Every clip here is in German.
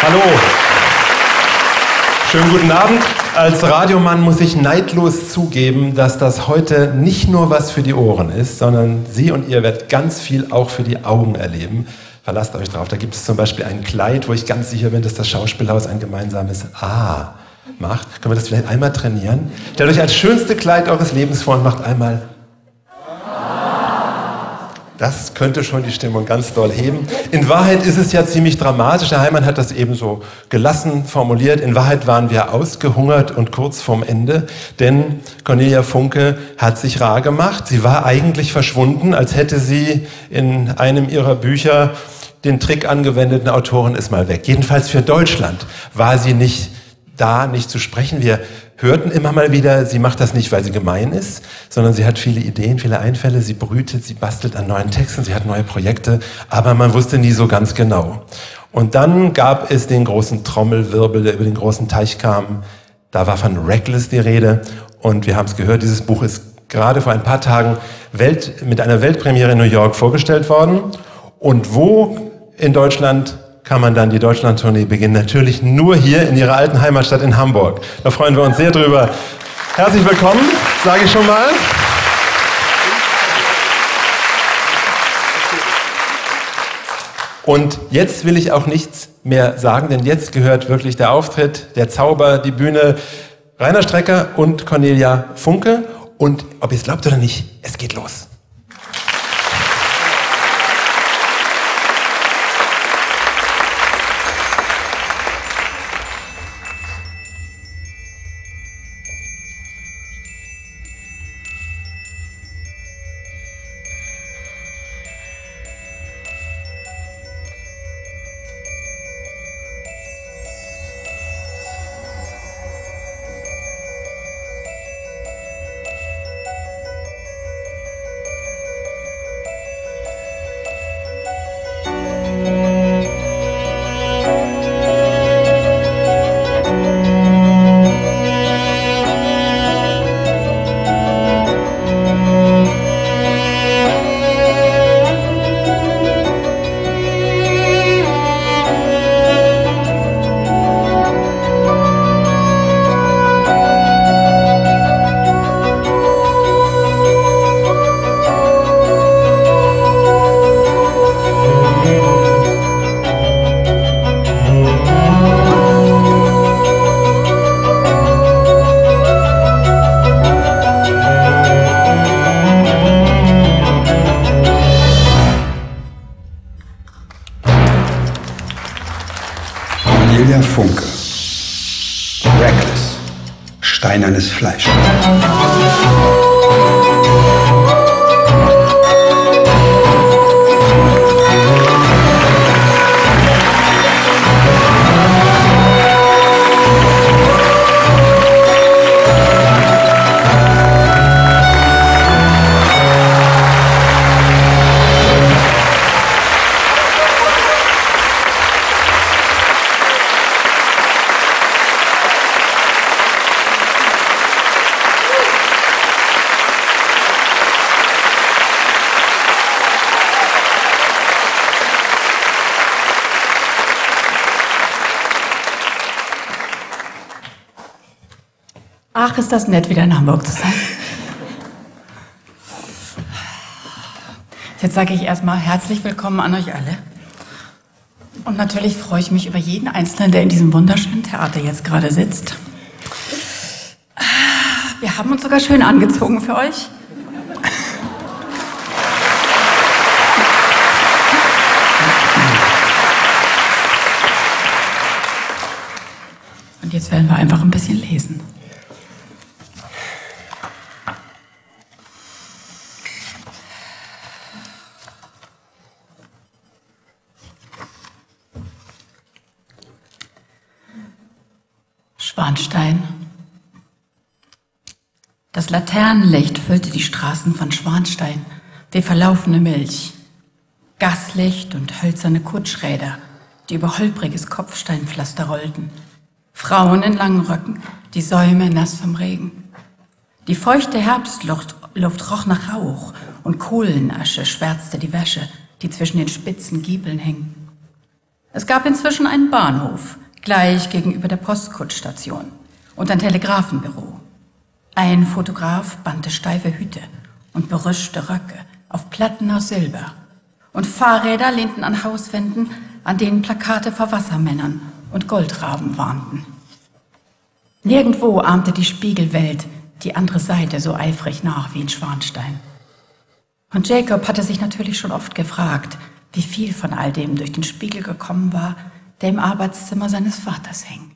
Hallo. Schönen guten Abend. Als Radiomann muss ich neidlos zugeben, dass das heute nicht nur was für die Ohren ist, sondern Sie und ihr werdet ganz viel auch für die Augen erleben. Verlasst euch drauf. Da gibt es zum Beispiel ein Kleid, wo ich ganz sicher bin, dass das Schauspielhaus ein gemeinsames A macht. Können wir das vielleicht einmal trainieren? Stellt euch als schönste Kleid eures Lebens vor und macht einmal. Das könnte schon die Stimmung ganz doll heben. In Wahrheit ist es ja ziemlich dramatisch. Herr Heimann hat das eben so gelassen formuliert. In Wahrheit waren wir ausgehungert und kurz vorm Ende, denn Cornelia Funke hat sich rar gemacht. Sie war eigentlich verschwunden, als hätte sie in einem ihrer Bücher den Trick angewendet, eine Autorin ist mal weg. Jedenfalls für Deutschland war sie nicht da, nicht zu sprechen. Wir hörten immer mal wieder, sie macht das nicht, weil sie gemein ist, sondern sie hat viele Ideen, viele Einfälle, sie brütet, sie bastelt an neuen Texten, sie hat neue Projekte, aber man wusste nie so ganz genau. Und dann gab es den großen Trommelwirbel, der über den großen Teich kam. Da war von Reckless die Rede und wir haben es gehört, dieses Buch ist gerade vor ein paar Tagen mit einer Weltpremiere in New York vorgestellt worden. Und wo in Deutschland kann man dann die Deutschlandtournee beginnen? Natürlich nur hier in ihrer alten Heimatstadt in Hamburg. Da freuen wir uns sehr drüber. Herzlich willkommen, sage ich schon mal. Und jetzt will ich auch nichts mehr sagen, denn jetzt gehört wirklich der Auftritt, der Zauber, die Bühne, Rainer Strecker und Cornelia Funke. Und ob ihr es glaubt oder nicht, es geht los. Cornelia Funke. Reckless. Steinernes Fleisch. Ach, ist das nett, wieder in Hamburg zu sein. Jetzt sage ich erstmal herzlich willkommen an euch alle. Und natürlich freue ich mich über jeden Einzelnen, der in diesem wunderschönen Theater jetzt gerade sitzt. Wir haben uns sogar schön angezogen für euch. Und jetzt werden wir einfach ein bisschen lesen. Schwanstein. Das Laternenlicht füllte die Straßen von Schwanstein wie verlaufene Milch. Gaslicht und hölzerne Kutschräder, die über holpriges Kopfsteinpflaster rollten. Frauen in langen Röcken, die Säume nass vom Regen. Die feuchte Herbstluft roch nach Rauch und Kohlenasche schwärzte die Wäsche, die zwischen den spitzen Giebeln hing. Es gab inzwischen einen Bahnhof, gleich gegenüber der Postkutschstation, und ein Telegrafenbüro. Ein Fotograf bannte steife Hüte und berüschte Röcke auf Platten aus Silber. Und Fahrräder lehnten an Hauswänden, an denen Plakate vor Wassermännern und Goldraben warnten. Nirgendwo ahmte die Spiegelwelt die andere Seite so eifrig nach wie in Schwanstein. Und Jacob hatte sich natürlich schon oft gefragt, wie viel von all dem durch den Spiegel gekommen war, der im Arbeitszimmer seines Vaters hing.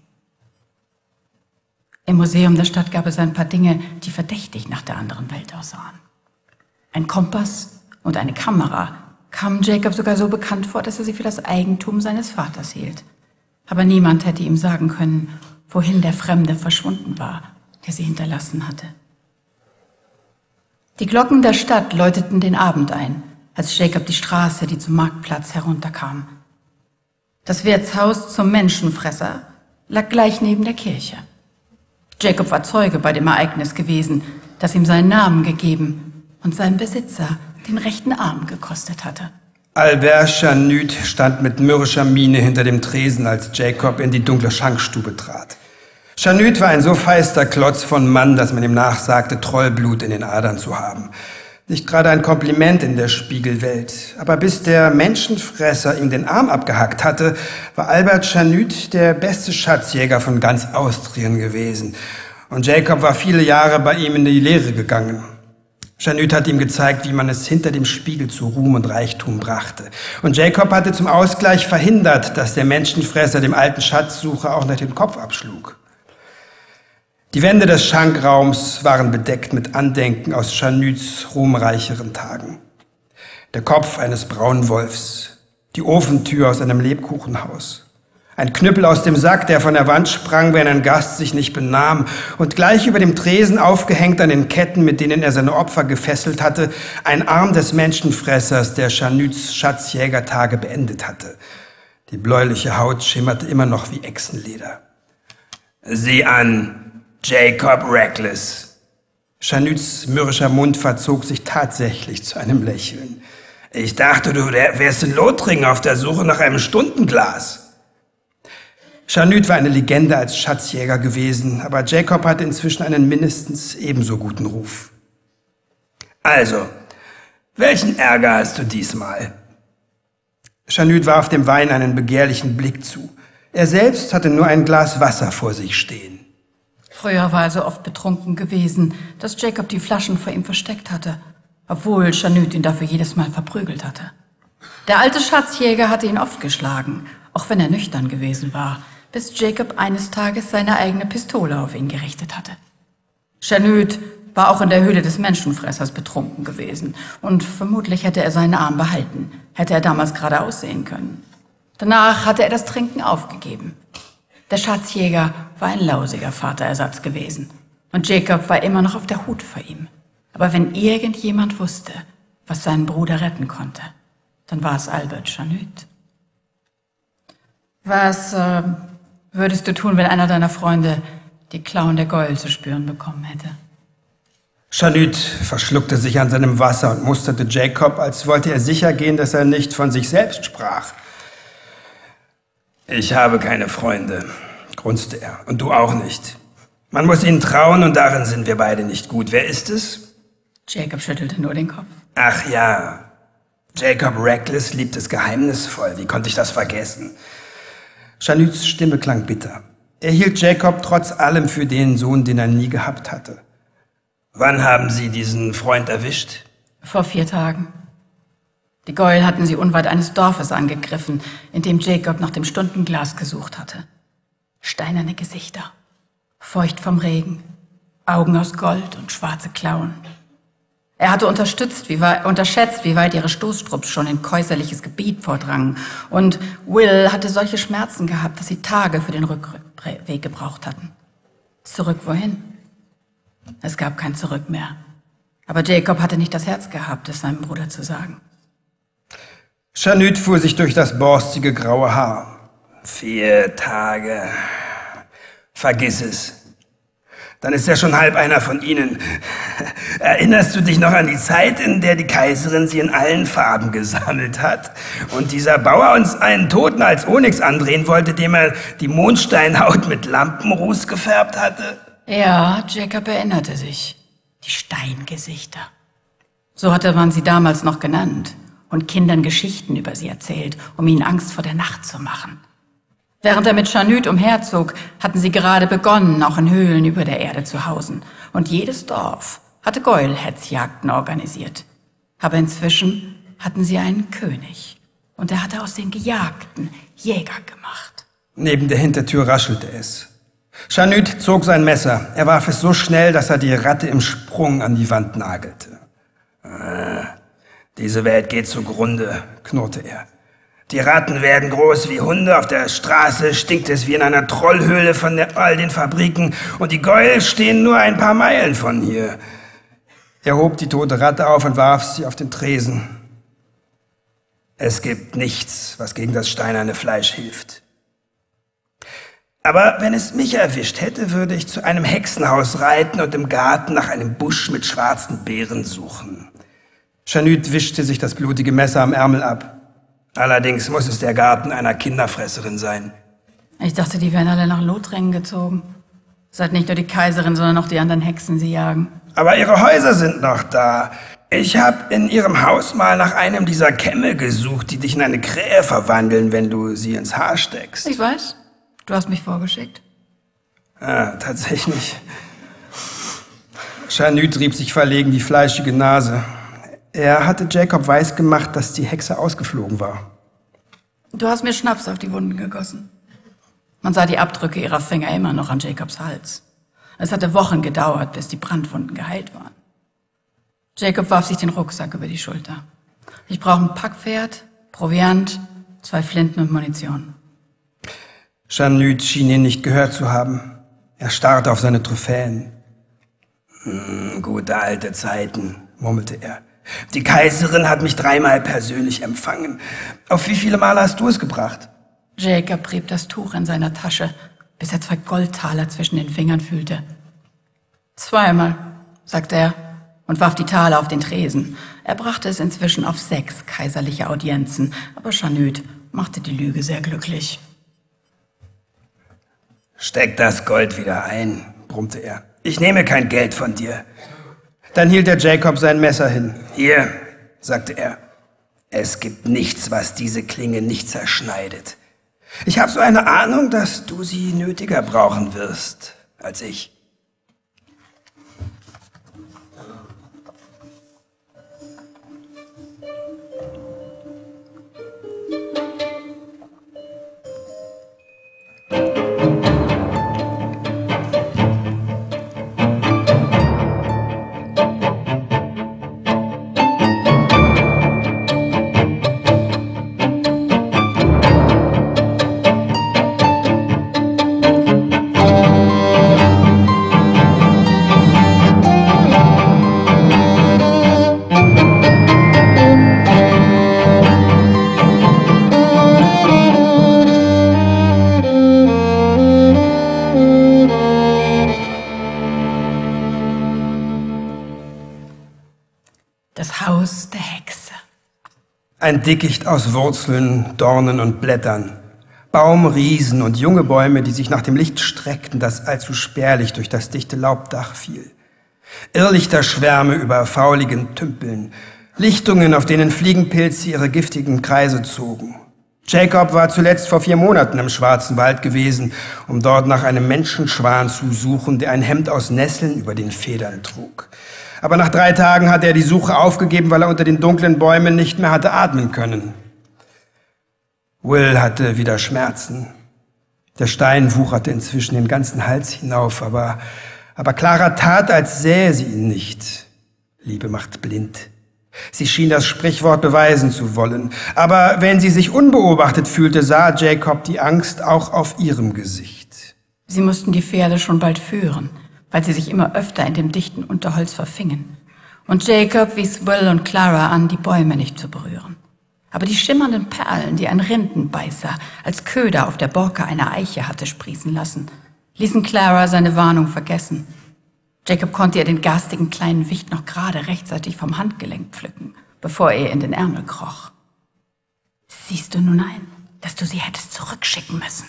Im Museum der Stadt gab es ein paar Dinge, die verdächtig nach der anderen Welt aussahen. Ein Kompass und eine Kamera kamen Jacob sogar so bekannt vor, dass er sie für das Eigentum seines Vaters hielt. Aber niemand hätte ihm sagen können, wohin der Fremde verschwunden war, der sie hinterlassen hatte. Die Glocken der Stadt läuteten den Abend ein, als Jacob die Straße, die zum Marktplatz herunterkam. Das Wirtshaus zum Menschenfresser lag gleich neben der Kirche. Jacob war Zeuge bei dem Ereignis gewesen, das ihm seinen Namen gegeben und seinem Besitzer den rechten Arm gekostet hatte. Albert Chanute stand mit mürrischer Miene hinter dem Tresen, als Jacob in die dunkle Schankstube trat. Chanute war ein so feister Klotz von Mann, dass man ihm nachsagte, Trollblut in den Adern zu haben. Nicht gerade ein Kompliment in der Spiegelwelt. Aber bis der Menschenfresser ihm den Arm abgehackt hatte, war Albert Chanute der beste Schatzjäger von ganz Austrien gewesen. Und Jacob war viele Jahre bei ihm in die Lehre gegangen. Chanute hatte ihm gezeigt, wie man es hinter dem Spiegel zu Ruhm und Reichtum brachte. Und Jacob hatte zum Ausgleich verhindert, dass der Menschenfresser dem alten Schatzsucher auch noch den Kopf abschlug. Die Wände des Schankraums waren bedeckt mit Andenken aus Chanutes ruhmreicheren Tagen. Der Kopf eines Braunwolfs, die Ofentür aus einem Lebkuchenhaus, ein Knüppel aus dem Sack, der von der Wand sprang, wenn ein Gast sich nicht benahm, und gleich über dem Tresen aufgehängt an den Ketten, mit denen er seine Opfer gefesselt hatte, ein Arm des Menschenfressers, der Chanutes Schatzjägertage beendet hatte. Die bläuliche Haut schimmerte immer noch wie Echsenleder. »Sieh an, Jacob Reckless.« Chanutes mürrischer Mund verzog sich tatsächlich zu einem Lächeln. »Ich dachte, du wärst in Lothringen auf der Suche nach einem Stundenglas.« Chanute war eine Legende als Schatzjäger gewesen, aber Jacob hatte inzwischen einen mindestens ebenso guten Ruf. »Also, welchen Ärger hast du diesmal?« Chanute warf dem Wein einen begehrlichen Blick zu. Er selbst hatte nur ein Glas Wasser vor sich stehen. Früher war er so oft betrunken gewesen, dass Jacob die Flaschen vor ihm versteckt hatte, obwohl Chanute ihn dafür jedes Mal verprügelt hatte. Der alte Schatzjäger hatte ihn oft geschlagen, auch wenn er nüchtern gewesen war, bis Jacob eines Tages seine eigene Pistole auf ihn gerichtet hatte. Chanute war auch in der Höhle des Menschenfressers betrunken gewesen und vermutlich hätte er seinen Arm behalten, hätte er damals gerade aussehen können. Danach hatte er das Trinken aufgegeben. Der Schatzjäger war ein lausiger Vaterersatz gewesen und Jacob war immer noch auf der Hut vor ihm. Aber wenn irgendjemand wusste, was seinen Bruder retten konnte, dann war es Albert Chanute. Was würdest du tun, wenn einer deiner Freunde die Klauen der Gäule zu spüren bekommen hätte? Chanute verschluckte sich an seinem Wasser und musterte Jacob, als wollte er sicher gehen, dass er nicht von sich selbst sprach. »Ich habe keine Freunde«, grunzte er, »und du auch nicht. Man muss ihnen trauen und darin sind wir beide nicht gut. Wer ist es?« Jacob schüttelte nur den Kopf. »Ach ja, Jacob Reckless liebt es geheimnisvoll. Wie konnte ich das vergessen?« Chanutes Stimme klang bitter. Er hielt Jacob trotz allem für den Sohn, den er nie gehabt hatte. »Wann haben Sie diesen Freund erwischt?« »Vor 4 Tagen. Die Gäule hatten sie unweit eines Dorfes angegriffen, in dem Jacob nach dem Stundenglas gesucht hatte. Steinerne Gesichter, feucht vom Regen, Augen aus Gold und schwarze Klauen. Er hatte unterschätzt, wie weit ihre Stoßstrupps schon in käuserliches Gebiet vordrangen. Und Will hatte solche Schmerzen gehabt, dass sie Tage für den Rückweg gebraucht hatten. Zurück wohin? Es gab kein Zurück mehr. Aber Jacob hatte nicht das Herz gehabt, es seinem Bruder zu sagen. Chanute fuhr sich durch das borstige graue Haar. 4 Tage. Vergiss es. Dann ist er schon halb einer von ihnen. Erinnerst du dich noch an die Zeit, in der die Kaiserin sie in allen Farben gesammelt hat? Und dieser Bauer uns einen Toten als Onyx andrehen wollte, dem er die Mondsteinhaut mit Lampenruß gefärbt hatte? Ja, Jacob erinnerte sich. Die Steingesichter. So hatte man sie damals noch genannt und Kindern Geschichten über sie erzählt, um ihnen Angst vor der Nacht zu machen. Während er mit Chanute umherzog, hatten sie gerade begonnen, auch in Höhlen über der Erde zu hausen. Und jedes Dorf hatte Goyle-Hetzjagden organisiert. Aber inzwischen hatten sie einen König. Und er hatte aus den Gejagten Jäger gemacht. Neben der Hintertür raschelte es. Chanute zog sein Messer. Er warf es so schnell, dass er die Ratte im Sprung an die Wand nagelte. Diese Welt geht zugrunde, knurrte er. Die Ratten werden groß wie Hunde, auf der Straße stinkt es wie in einer Trollhöhle von all den Fabriken und die Goyle stehen nur ein paar Meilen von hier. Er hob die tote Ratte auf und warf sie auf den Tresen. Es gibt nichts, was gegen das steinerne Fleisch hilft. Aber wenn es mich erwischt hätte, würde ich zu einem Hexenhaus reiten und im Garten nach einem Busch mit schwarzen Beeren suchen. Chanute wischte sich das blutige Messer am Ärmel ab. Allerdings muss es der Garten einer Kinderfresserin sein. Ich dachte, die wären alle nach Lothringen gezogen. Seit nicht nur die Kaiserin, sondern auch die anderen Hexen sie jagen. Aber ihre Häuser sind noch da. Ich habe in ihrem Haus mal nach einem dieser Kämme gesucht, die dich in eine Krähe verwandeln, wenn du sie ins Haar steckst. Ich weiß. Du hast mich vorgeschickt. Ah, tatsächlich. Chanute rieb sich verlegen die fleischige Nase. Er hatte Jacob weisgemacht, dass die Hexe ausgeflogen war. Du hast mir Schnaps auf die Wunden gegossen. Man sah die Abdrücke ihrer Finger immer noch an Jacobs Hals. Es hatte Wochen gedauert, bis die Brandwunden geheilt waren. Jacob warf sich den Rucksack über die Schulter. Ich brauche ein Packpferd, Proviant, 2 Flinten und Munition. Chanute schien ihn nicht gehört zu haben. Er starrte auf seine Trophäen. Gute alte Zeiten, murmelte er. Die Kaiserin hat mich 3-mal persönlich empfangen. Auf wie viele Male hast du es gebracht? Jacob rieb das Tuch in seiner Tasche, bis er 2 Goldtaler zwischen den Fingern fühlte. 2-mal, sagte er und warf die Taler auf den Tresen. Er brachte es inzwischen auf 6 kaiserliche Audienzen, aber Chanute machte die Lüge sehr glücklich. Steck das Gold wieder ein, brummte er. Ich nehme kein Geld von dir. Dann hielt der Jacob sein Messer hin. Hier, sagte er. Es gibt nichts, was diese Klinge nicht zerschneidet. Ich habe so eine Ahnung, dass du sie nötiger brauchen wirst als ich. Das Haus der Hexe. Ein Dickicht aus Wurzeln, Dornen und Blättern. Baumriesen und junge Bäume, die sich nach dem Licht streckten, das allzu spärlich durch das dichte Laubdach fiel. Irrlichterschwärme über fauligen Tümpeln. Lichtungen, auf denen Fliegenpilze ihre giftigen Kreise zogen. Jacob war zuletzt vor 4 Monaten im Schwarzen Wald gewesen, um dort nach einem Menschenschwan zu suchen, der ein Hemd aus Nesseln über den Federn trug. Aber nach 3 Tagen hatte er die Suche aufgegeben, weil er unter den dunklen Bäumen nicht mehr hatte atmen können. Will hatte wieder Schmerzen. Der Stein wucherte inzwischen den ganzen Hals hinauf, aber Clara tat, als sähe sie ihn nicht. Liebe macht blind. Sie schien das Sprichwort beweisen zu wollen. Aber wenn sie sich unbeobachtet fühlte, sah Jacob die Angst auch auf ihrem Gesicht. Sie mussten die Pferde schon bald führen, weil sie sich immer öfter in dem dichten Unterholz verfingen. Und Jacob wies Will und Clara an, die Bäume nicht zu berühren. Aber die schimmernden Perlen, die ein Rindenbeißer als Köder auf der Borke einer Eiche hatte sprießen lassen, ließen Clara seine Warnung vergessen. Jacob konnte ihr den garstigen kleinen Wicht noch gerade rechtzeitig vom Handgelenk pflücken, bevor er in den Ärmel kroch. »Siehst du nun ein, dass du sie hättest zurückschicken müssen?«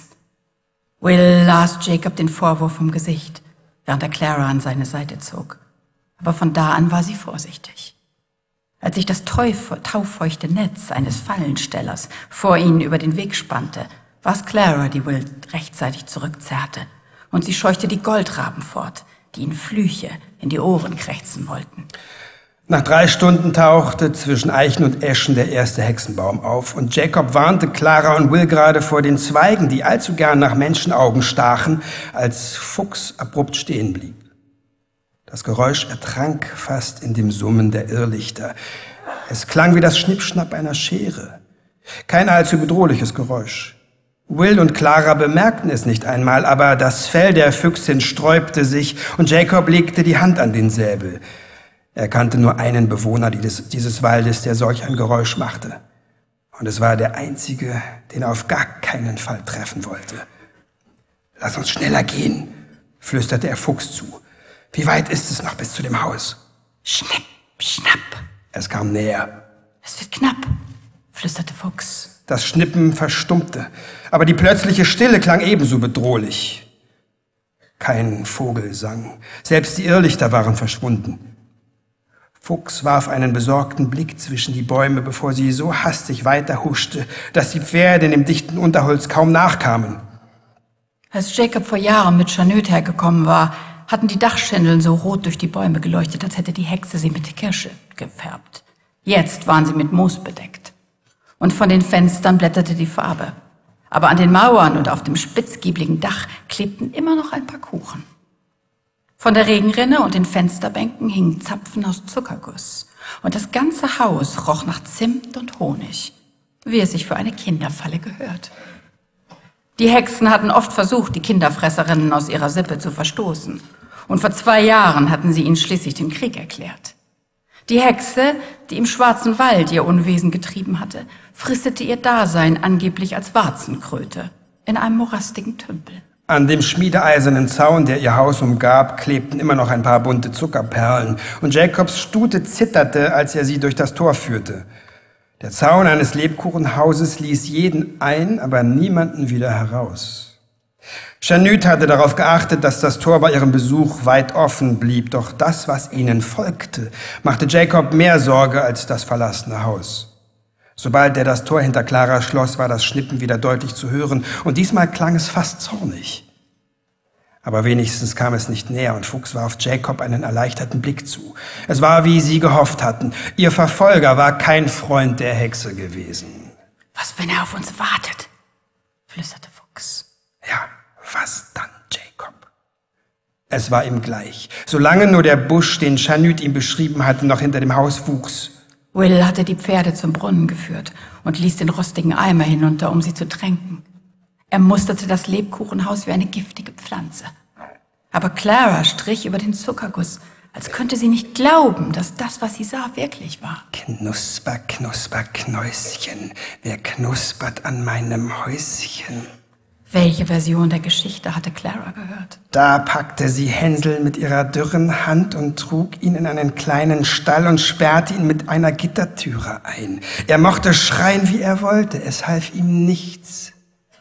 Will las Jacob den Vorwurf vom Gesicht, während er Clara an seine Seite zog. Aber von da an war sie vorsichtig. Als sich das taufeuchte Netz eines Fallenstellers vor ihnen über den Weg spannte, war es Clara, die Will rechtzeitig zurückzerrte, und sie scheuchte die Goldraben fort, die ihnen Flüche in die Ohren krächzen wollten. Nach 3 Stunden tauchte zwischen Eichen und Eschen der erste Hexenbaum auf, und Jacob warnte Clara und Will gerade vor den Zweigen, die allzu gern nach Menschenaugen stachen, als Fuchs abrupt stehen blieb. Das Geräusch ertrank fast in dem Summen der Irrlichter. Es klang wie das Schnippschnapp einer Schere. Kein allzu bedrohliches Geräusch. Will und Clara bemerkten es nicht einmal, aber das Fell der Füchsin sträubte sich und Jacob legte die Hand an den Säbel. Er kannte nur einen Bewohner dieses Waldes, der solch ein Geräusch machte. Und es war der einzige, den er auf gar keinen Fall treffen wollte. »Lass uns schneller gehen«, flüsterte er Fuchs zu. »Wie weit ist es noch bis zu dem Haus?« »Schnipp, schnapp.« Es kam näher. »Es wird knapp«, flüsterte Fuchs. Das Schnippen verstummte, aber die plötzliche Stille klang ebenso bedrohlich. Kein Vogel sang, selbst die Irrlichter waren verschwunden. Fuchs warf einen besorgten Blick zwischen die Bäume, bevor sie so hastig weiterhuschte, dass die Pferde in dem dichten Unterholz kaum nachkamen. Als Jacob vor Jahren mit Chanute hergekommen war, hatten die Dachschindeln so rot durch die Bäume geleuchtet, als hätte die Hexe sie mit Kirsche gefärbt. Jetzt waren sie mit Moos bedeckt. Und von den Fenstern blätterte die Farbe. Aber an den Mauern und auf dem spitzgiebligen Dach klebten immer noch ein paar Kuchen. Von der Regenrinne und den Fensterbänken hingen Zapfen aus Zuckerguss. Und das ganze Haus roch nach Zimt und Honig, wie es sich für eine Kinderfalle gehört. Die Hexen hatten oft versucht, die Kinderfresserinnen aus ihrer Sippe zu verstoßen. Und vor 2 Jahren hatten sie ihnen schließlich den Krieg erklärt. Die Hexe, die im Schwarzen Wald ihr Unwesen getrieben hatte, fristete ihr Dasein angeblich als Warzenkröte in einem morastigen Tümpel. An dem schmiedeeisernen Zaun, der ihr Haus umgab, klebten immer noch ein paar bunte Zuckerperlen, und Jacobs Stute zitterte, als er sie durch das Tor führte. Der Zaun eines Lebkuchenhauses ließ jeden ein, aber niemanden wieder heraus. Chanute hatte darauf geachtet, dass das Tor bei ihrem Besuch weit offen blieb, doch das, was ihnen folgte, machte Jacob mehr Sorge als das verlassene Haus. Sobald er das Tor hinter Clara schloss, war das Schnippen wieder deutlich zu hören, und diesmal klang es fast zornig. Aber wenigstens kam es nicht näher, und Fuchs warf Jacob einen erleichterten Blick zu. Es war, wie sie gehofft hatten. Ihr Verfolger war kein Freund der Hexe gewesen. »Was, wenn er auf uns wartet?«, flüsterte Fuchs. Ja, was dann, Jacob? Es war ihm gleich. Solange nur der Busch, den Chanute ihm beschrieben hatte, noch hinter dem Haus wuchs. Will hatte die Pferde zum Brunnen geführt und ließ den rostigen Eimer hinunter, um sie zu tränken. Er musterte das Lebkuchenhaus wie eine giftige Pflanze. Aber Clara strich über den Zuckerguss, als könnte sie nicht glauben, dass das, was sie sah, wirklich war. Knusper, knusper, Knäuschen, wer knuspert an meinem Häuschen? Welche Version der Geschichte hatte Clara gehört? Da packte sie Hänsel mit ihrer dürren Hand und trug ihn in einen kleinen Stall und sperrte ihn mit einer Gittertüre ein. Er mochte schreien, wie er wollte, es half ihm nichts.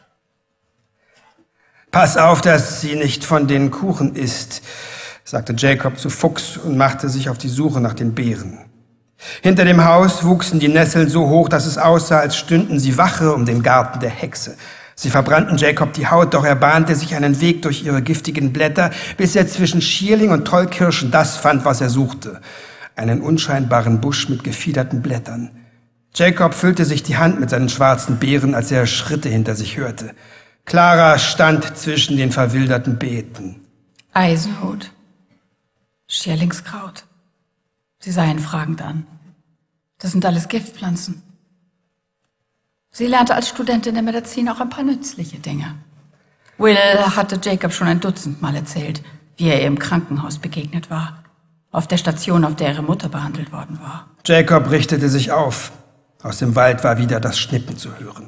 »Pass auf, dass sie nicht von den Kuchen isst«, sagte Jacob zu Fuchs und machte sich auf die Suche nach den Beeren. Hinter dem Haus wuchsen die Nesseln so hoch, dass es aussah, als stünden sie Wache um den Garten der Hexe. Sie verbrannten Jacob die Haut, doch er bahnte sich einen Weg durch ihre giftigen Blätter, bis er zwischen Schierling und Tollkirschen das fand, was er suchte. Einen unscheinbaren Busch mit gefiederten Blättern. Jacob füllte sich die Hand mit seinen schwarzen Beeren, als er Schritte hinter sich hörte. Clara stand zwischen den verwilderten Beeten. Eisenhut, Schierlingskraut. Sie sah ihn fragend an. Das sind alles Giftpflanzen. Sie lernte als Studentin der Medizin auch ein paar nützliche Dinge. Will hatte Jacob schon ein Dutzendmal erzählt, wie er ihr im Krankenhaus begegnet war. Auf der Station, auf der ihre Mutter behandelt worden war. Jacob richtete sich auf. Aus dem Wald war wieder das Schnippen zu hören.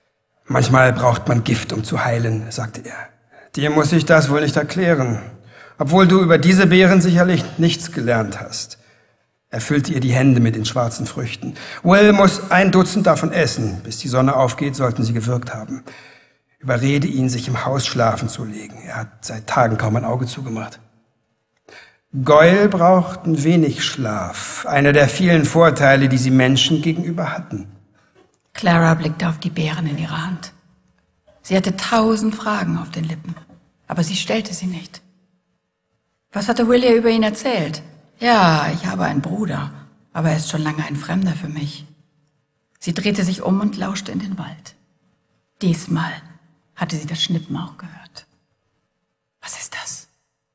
»Manchmal braucht man Gift, um zu heilen«, sagte er. »Dir muss ich das wohl nicht erklären. obwohl du über diese Beeren sicherlich nichts gelernt hast. Er füllte ihr die Hände mit den schwarzen Früchten. Will muss 1 Dutzend davon essen. Bis die Sonne aufgeht, sollten sie gewirkt haben. Überrede ihn, sich im Haus schlafen zu legen. Er hat seit Tagen kaum ein Auge zugemacht. Goyle brauchten wenig Schlaf. Einer der vielen Vorteile, die sie Menschen gegenüber hatten. Clara blickte auf die Beeren in ihrer Hand. Sie hatte 1000 Fragen auf den Lippen, aber sie stellte sie nicht. Was hatte Will ihr über ihn erzählt? Ja, ich habe einen Bruder, aber er ist schon lange ein Fremder für mich. Sie drehte sich um und lauschte in den Wald. Diesmal hatte sie das Schnippen auch gehört. Was ist das?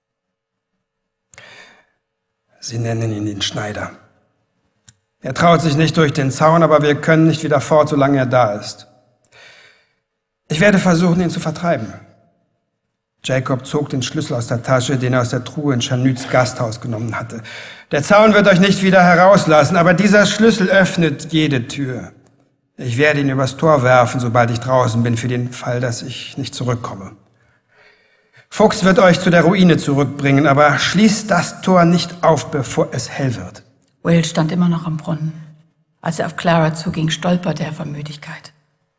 Sie nennen ihn den Schneider. Er traut sich nicht durch den Zaun, aber wir können nicht wieder fort, solange er da ist. Ich werde versuchen, ihn zu vertreiben. Jacob zog den Schlüssel aus der Tasche, den er aus der Truhe in Chanutes Gasthaus genommen hatte. Der Zaun wird euch nicht wieder herauslassen, aber dieser Schlüssel öffnet jede Tür. Ich werde ihn übers Tor werfen, sobald ich draußen bin, für den Fall, dass ich nicht zurückkomme. Fuchs wird euch zu der Ruine zurückbringen, aber schließt das Tor nicht auf, bevor es hell wird. Will stand immer noch am Brunnen. Als er auf Clara zuging, stolperte er vor Müdigkeit.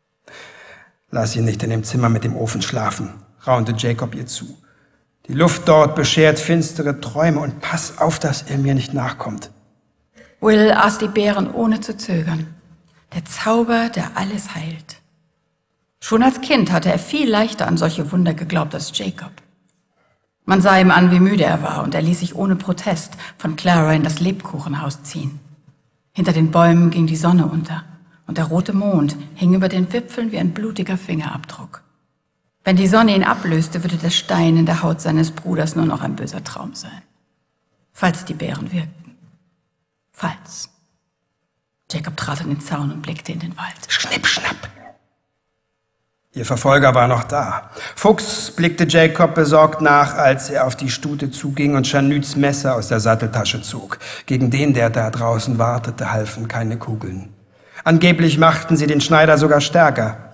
Lass ihn nicht in dem Zimmer mit dem Ofen schlafen, raunte Jacob ihr zu. Die Luft dort beschert finstere Träume und pass auf, dass er mir nicht nachkommt. Will aß die Beeren ohne zu zögern. Der Zauber, der alles heilt. Schon als Kind hatte er viel leichter an solche Wunder geglaubt als Jacob. Man sah ihm an, wie müde er war, und er ließ sich ohne Protest von Clara in das Lebkuchenhaus ziehen. Hinter den Bäumen ging die Sonne unter, und der rote Mond hing über den Wipfeln wie ein blutiger Fingerabdruck. Wenn die Sonne ihn ablöste, würde der Stein in der Haut seines Bruders nur noch ein böser Traum sein. Falls die Beeren wirkten. Falls. Jacob trat an den Zaun und blickte in den Wald. Schnipp, schnapp! Ihr Verfolger war noch da. Fuchs blickte Jacob besorgt nach, als er auf die Stute zuging und Chanutes Messer aus der Satteltasche zog. Gegen den, der da draußen wartete, halfen keine Kugeln. Angeblich machten sie den Schneider sogar stärker.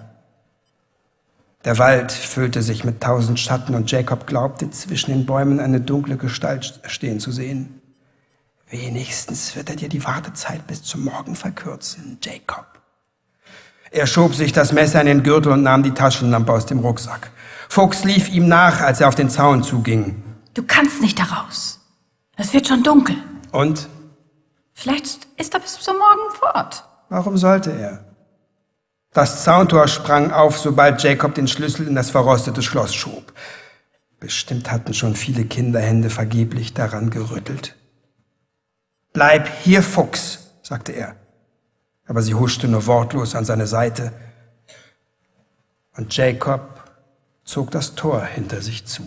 Der Wald füllte sich mit 1000 Schatten und Jacob glaubte, zwischen den Bäumen eine dunkle Gestalt stehen zu sehen. Wenigstens wird er dir die Wartezeit bis zum Morgen verkürzen, Jacob. Er schob sich das Messer in den Gürtel und nahm die Taschenlampe aus dem Rucksack. Fuchs lief ihm nach, als er auf den Zaun zuging. Du kannst nicht heraus. Es wird schon dunkel. Und? Vielleicht ist er bis zum Morgen fort. Warum sollte er? Das Zauntor sprang auf, sobald Jacob den Schlüssel in das verrostete Schloss schob. Bestimmt hatten schon viele Kinderhände vergeblich daran gerüttelt. Bleib hier, Fuchs, sagte er. Aber sie huschte nur wortlos an seine Seite. Und Jacob zog das Tor hinter sich zu.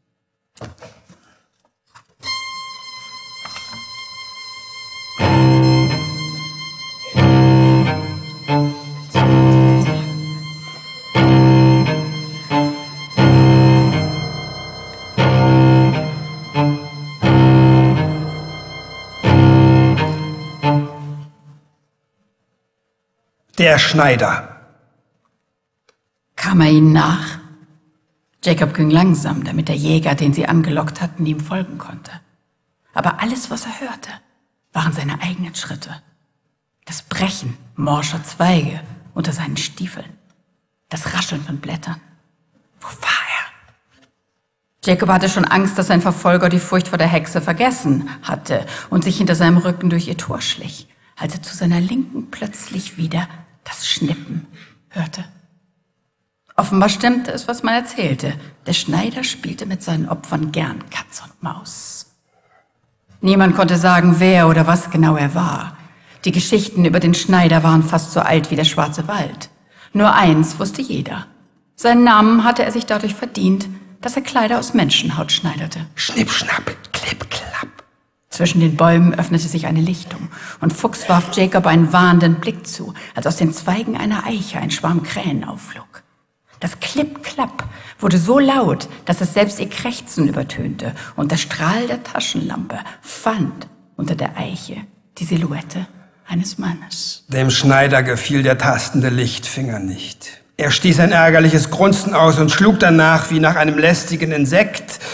Der Schneider. Kam er ihnen nach? Jacob ging langsam, damit der Jäger, den sie angelockt hatten, ihm folgen konnte. Aber alles, was er hörte, waren seine eigenen Schritte. Das Brechen morscher Zweige unter seinen Stiefeln. Das Rascheln von Blättern. Wo war er? Jacob hatte schon Angst, dass sein Verfolger die Furcht vor der Hexe vergessen hatte und sich hinter seinem Rücken durch ihr Tor schlich, als er zu seiner Linken plötzlich wieder das Schnippen hörte. Offenbar stimmte es, was man erzählte. Der Schneider spielte mit seinen Opfern gern Katz und Maus. Niemand konnte sagen, wer oder was genau er war. Die Geschichten über den Schneider waren fast so alt wie der schwarze Wald. Nur eins wusste jeder. Seinen Namen hatte er sich dadurch verdient, dass er Kleider aus Menschenhaut schneiderte. Schnipp, schnapp, klipp, klapp. Zwischen den Bäumen öffnete sich eine Lichtung und Fuchs warf Jacob einen warnenden Blick zu, als aus den Zweigen einer Eiche ein Schwarm Krähen aufflog. Das Klipp-Klapp wurde so laut, dass es selbst ihr Krächzen übertönte und der Strahl der Taschenlampe fand unter der Eiche die Silhouette eines Mannes. Dem Schneider gefiel der tastende Lichtfinger nicht. Er stieß ein ärgerliches Grunzen aus und schlug danach wie nach einem lästigen Insekt,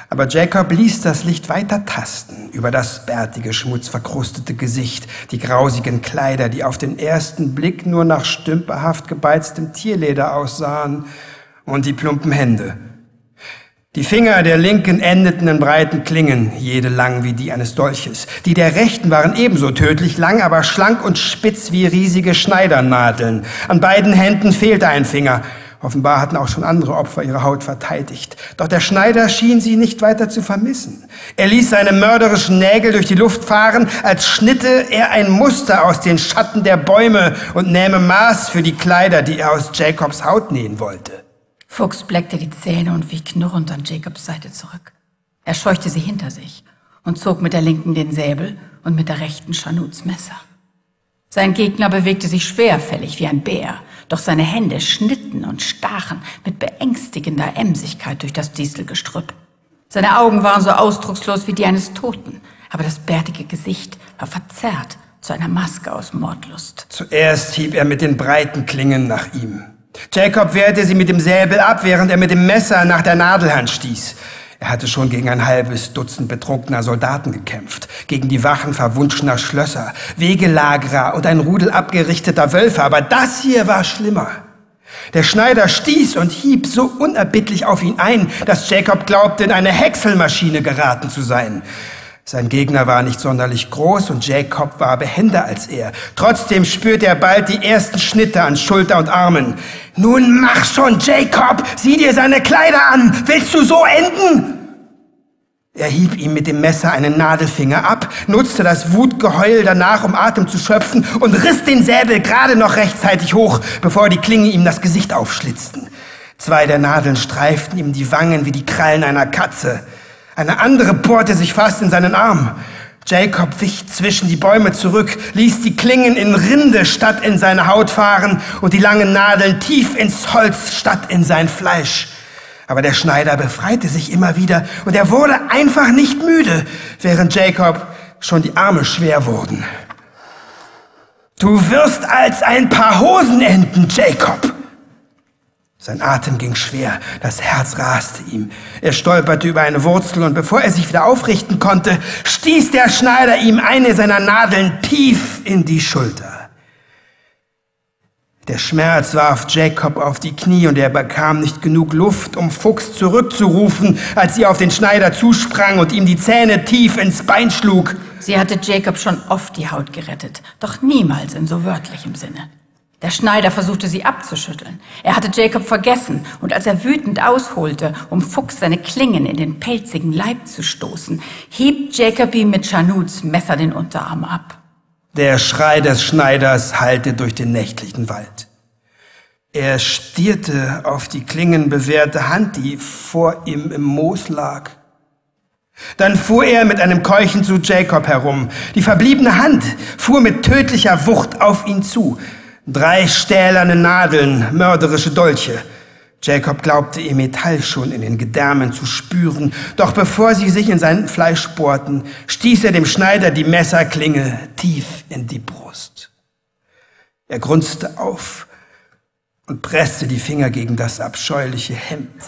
Aber Jacob ließ das Licht weiter tasten, über das bärtige, schmutzverkrustete Gesicht, die grausigen Kleider, die auf den ersten Blick nur nach stümperhaft gebeiztem Tierleder aussahen, und die plumpen Hände. Die Finger der linken endeten in breiten Klingen, jede lang wie die eines Dolches. Die der rechten waren ebenso tödlich lang, aber schlank und spitz wie riesige Schneidernadeln. An beiden Händen fehlte ein Finger. Offenbar hatten auch schon andere Opfer ihre Haut verteidigt. Doch der Schneider schien sie nicht weiter zu vermissen. Er ließ seine mörderischen Nägel durch die Luft fahren, als schnitte er ein Muster aus den Schatten der Bäume und nähme Maß für die Kleider, die er aus Jacobs Haut nähen wollte. Fuchs bleckte die Zähne und wich knurrend an Jacobs Seite zurück. Er scheuchte sie hinter sich und zog mit der linken den Säbel und mit der rechten Chanuts Messer. Sein Gegner bewegte sich schwerfällig wie ein Bär, doch seine Hände schnitten und stachen mit beängstigender Emsigkeit durch das Distelgestrüpp. Seine Augen waren so ausdruckslos wie die eines Toten, aber das bärtige Gesicht war verzerrt zu einer Maske aus Mordlust. Zuerst hieb er mit den breiten Klingen nach ihm. Jacob wehrte sie mit dem Säbel ab, während er mit dem Messer nach der Nadelhand stieß. Er hatte schon gegen ein halbes Dutzend betrunkener Soldaten gekämpft, gegen die Wachen verwunschener Schlösser, Wegelagerer und ein Rudel abgerichteter Wölfe, aber das hier war schlimmer. Der Schneider stieß und hieb so unerbittlich auf ihn ein, dass Jacob glaubte, in eine Häckselmaschine geraten zu sein. Sein Gegner war nicht sonderlich groß und Jacob war behender als er. Trotzdem spürte er bald die ersten Schnitte an Schulter und Armen. »Nun mach schon, Jacob! Sieh dir seine Kleider an! Willst du so enden?« Er hieb ihm mit dem Messer einen Nadelfinger ab, nutzte das Wutgeheul danach, um Atem zu schöpfen, und riss den Säbel gerade noch rechtzeitig hoch, bevor die Klingen ihm das Gesicht aufschlitzten. 2 der Nadeln streiften ihm die Wangen wie die Krallen einer Katze. Eine andere bohrte sich fast in seinen Arm. Jacob wich zwischen die Bäume zurück, ließ die Klingen in Rinde statt in seine Haut fahren und die langen Nadeln tief ins Holz statt in sein Fleisch. Aber der Schneider befreite sich immer wieder und er wurde einfach nicht müde, während Jacob schon die Arme schwer wurden. »Du wirst als ein paar Hosen enden, Jacob!« Sein Atem ging schwer, das Herz raste ihm. Er stolperte über eine Wurzel und bevor er sich wieder aufrichten konnte, stieß der Schneider ihm eine seiner Nadeln tief in die Schulter. Der Schmerz warf Jacob auf die Knie und er bekam nicht genug Luft, um Fuchs zurückzurufen, als sie auf den Schneider zusprang und ihm die Zähne tief ins Bein schlug. Sie hatte Jacob schon oft die Haut gerettet, doch niemals in so wörtlichem Sinne. Der Schneider versuchte sie abzuschütteln. Er hatte Jacob vergessen und als er wütend ausholte, um Fuchs seine Klingen in den pelzigen Leib zu stoßen, hieb Jacob ihm mit Chanuts Messer den Unterarm ab. Der Schrei des Schneiders hallte durch den nächtlichen Wald. Er stierte auf die klingenbewehrte Hand, die vor ihm im Moos lag. Dann fuhr er mit einem Keuchen zu Jacob herum. Die verbliebene Hand fuhr mit tödlicher Wucht auf ihn zu. 3 stählerne Nadeln, mörderische Dolche. Jacob glaubte, ihr Metall schon in den Gedärmen zu spüren, doch bevor sie sich in sein Fleisch bohrten, stieß er dem Schneider die Messerklinge tief in die Brust. Er grunzte auf und presste die Finger gegen das abscheuliche Hemd.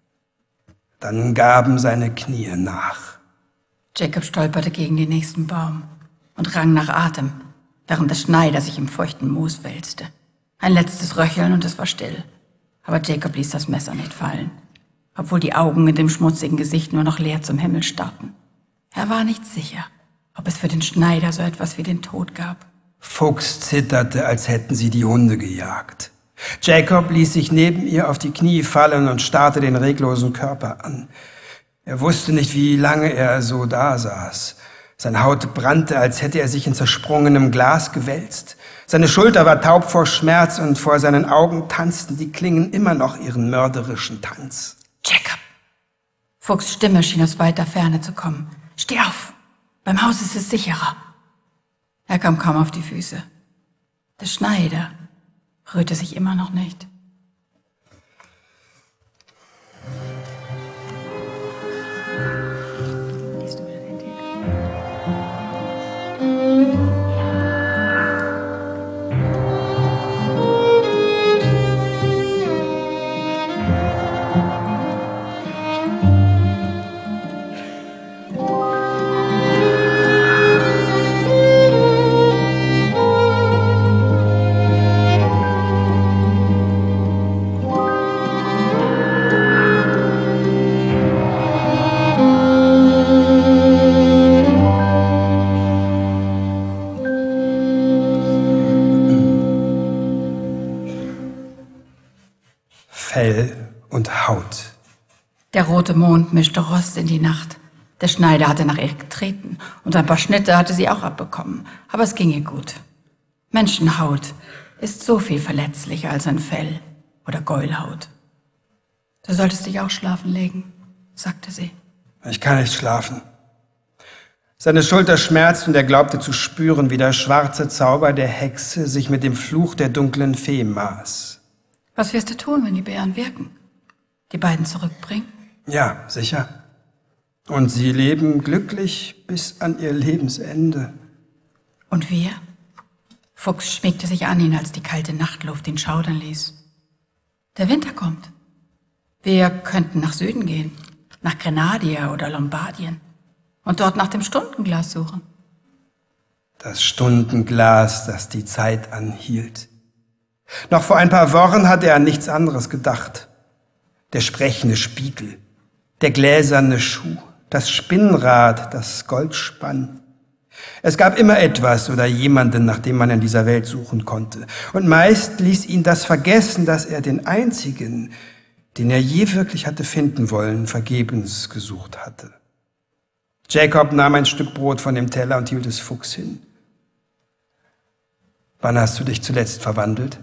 Dann gaben seine Knie nach. Jacob stolperte gegen den nächsten Baum und rang nach Atem, während der Schneider sich im feuchten Moos wälzte. Ein letztes Röcheln und es war still. Aber Jacob ließ das Messer nicht fallen, obwohl die Augen in dem schmutzigen Gesicht nur noch leer zum Himmel starrten. Er war nicht sicher, ob es für den Schneider so etwas wie den Tod gab. Fuchs zitterte, als hätten sie die Hunde gejagt. Jacob ließ sich neben ihr auf die Knie fallen und starrte den reglosen Körper an. Er wusste nicht, wie lange er so da saß. Seine Haut brannte, als hätte er sich in zersprungenem Glas gewälzt. Seine Schulter war taub vor Schmerz und vor seinen Augen tanzten die Klingen immer noch ihren mörderischen Tanz. »Jacob!« Fuchs' Stimme schien aus weiter Ferne zu kommen. »Steh auf! Beim Haus ist es sicherer!« Er kam kaum auf die Füße. Der Schneider rührte sich immer noch nicht. Der rote Mond mischte Rost in die Nacht. Der Schneider hatte nach ihr getreten und ein paar Schnitte hatte sie auch abbekommen, aber es ging ihr gut. Menschenhaut ist so viel verletzlicher als ein Fell oder Gäulhaut. Du solltest dich auch schlafen legen, sagte sie. Ich kann nicht schlafen. Seine Schulter schmerzte und er glaubte zu spüren, wie der schwarze Zauber der Hexe sich mit dem Fluch der dunklen Fee maß. Was wirst du tun, wenn die Bären wirken? Die beiden zurückbringen? Ja, sicher. Und sie leben glücklich bis an ihr Lebensende. Und wir? Fuchs schmiegte sich an ihn, als die kalte Nachtluft ihn schaudern ließ. Der Winter kommt. Wir könnten nach Süden gehen, nach Grenadier oder Lombardien und dort nach dem Stundenglas suchen. Das Stundenglas, das die Zeit anhielt. Noch vor ein paar Wochen hatte er an nichts anderes gedacht. Der sprechende Spiegel, der gläserne Schuh, das Spinnrad, das Goldspann. Es gab immer etwas oder jemanden, nach dem man in dieser Welt suchen konnte. Und meist ließ ihn das vergessen, dass er den einzigen, den er je wirklich hatte finden wollen, vergebens gesucht hatte. Jacob nahm ein Stück Brot von dem Teller und hielt es Fuchs hin. Wann hast du dich zuletzt verwandelt?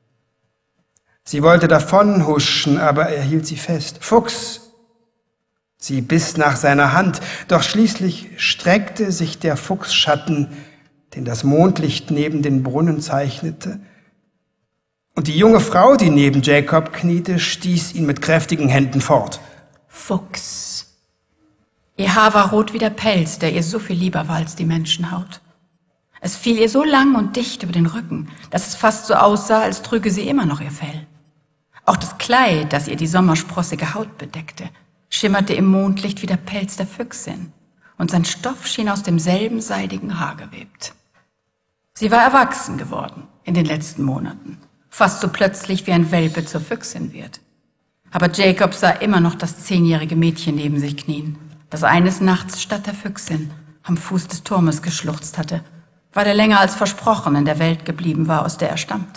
Sie wollte davonhuschen, aber er hielt sie fest. Fuchs! Sie biss nach seiner Hand, doch schließlich streckte sich der Fuchsschatten, den das Mondlicht neben den Brunnen zeichnete, und die junge Frau, die neben Jacob kniete, stieß ihn mit kräftigen Händen fort. Fuchs. Ihr Haar war rot wie der Pelz, der ihr so viel lieber war als die Menschenhaut. Es fiel ihr so lang und dicht über den Rücken, dass es fast so aussah, als trüge sie immer noch ihr Fell. Auch das Kleid, das ihr die sommersprossige Haut bedeckte, schimmerte im Mondlicht wie der Pelz der Füchsin, und sein Stoff schien aus demselben seidigen Haar gewebt. Sie war erwachsen geworden in den letzten Monaten, fast so plötzlich wie ein Welpe zur Füchsin wird. Aber Jacob sah immer noch das 10-jährige Mädchen neben sich knien, das eines Nachts statt der Füchsin am Fuß des Turmes geschluchzt hatte, weil er länger als versprochen in der Welt geblieben war, aus der er stammte.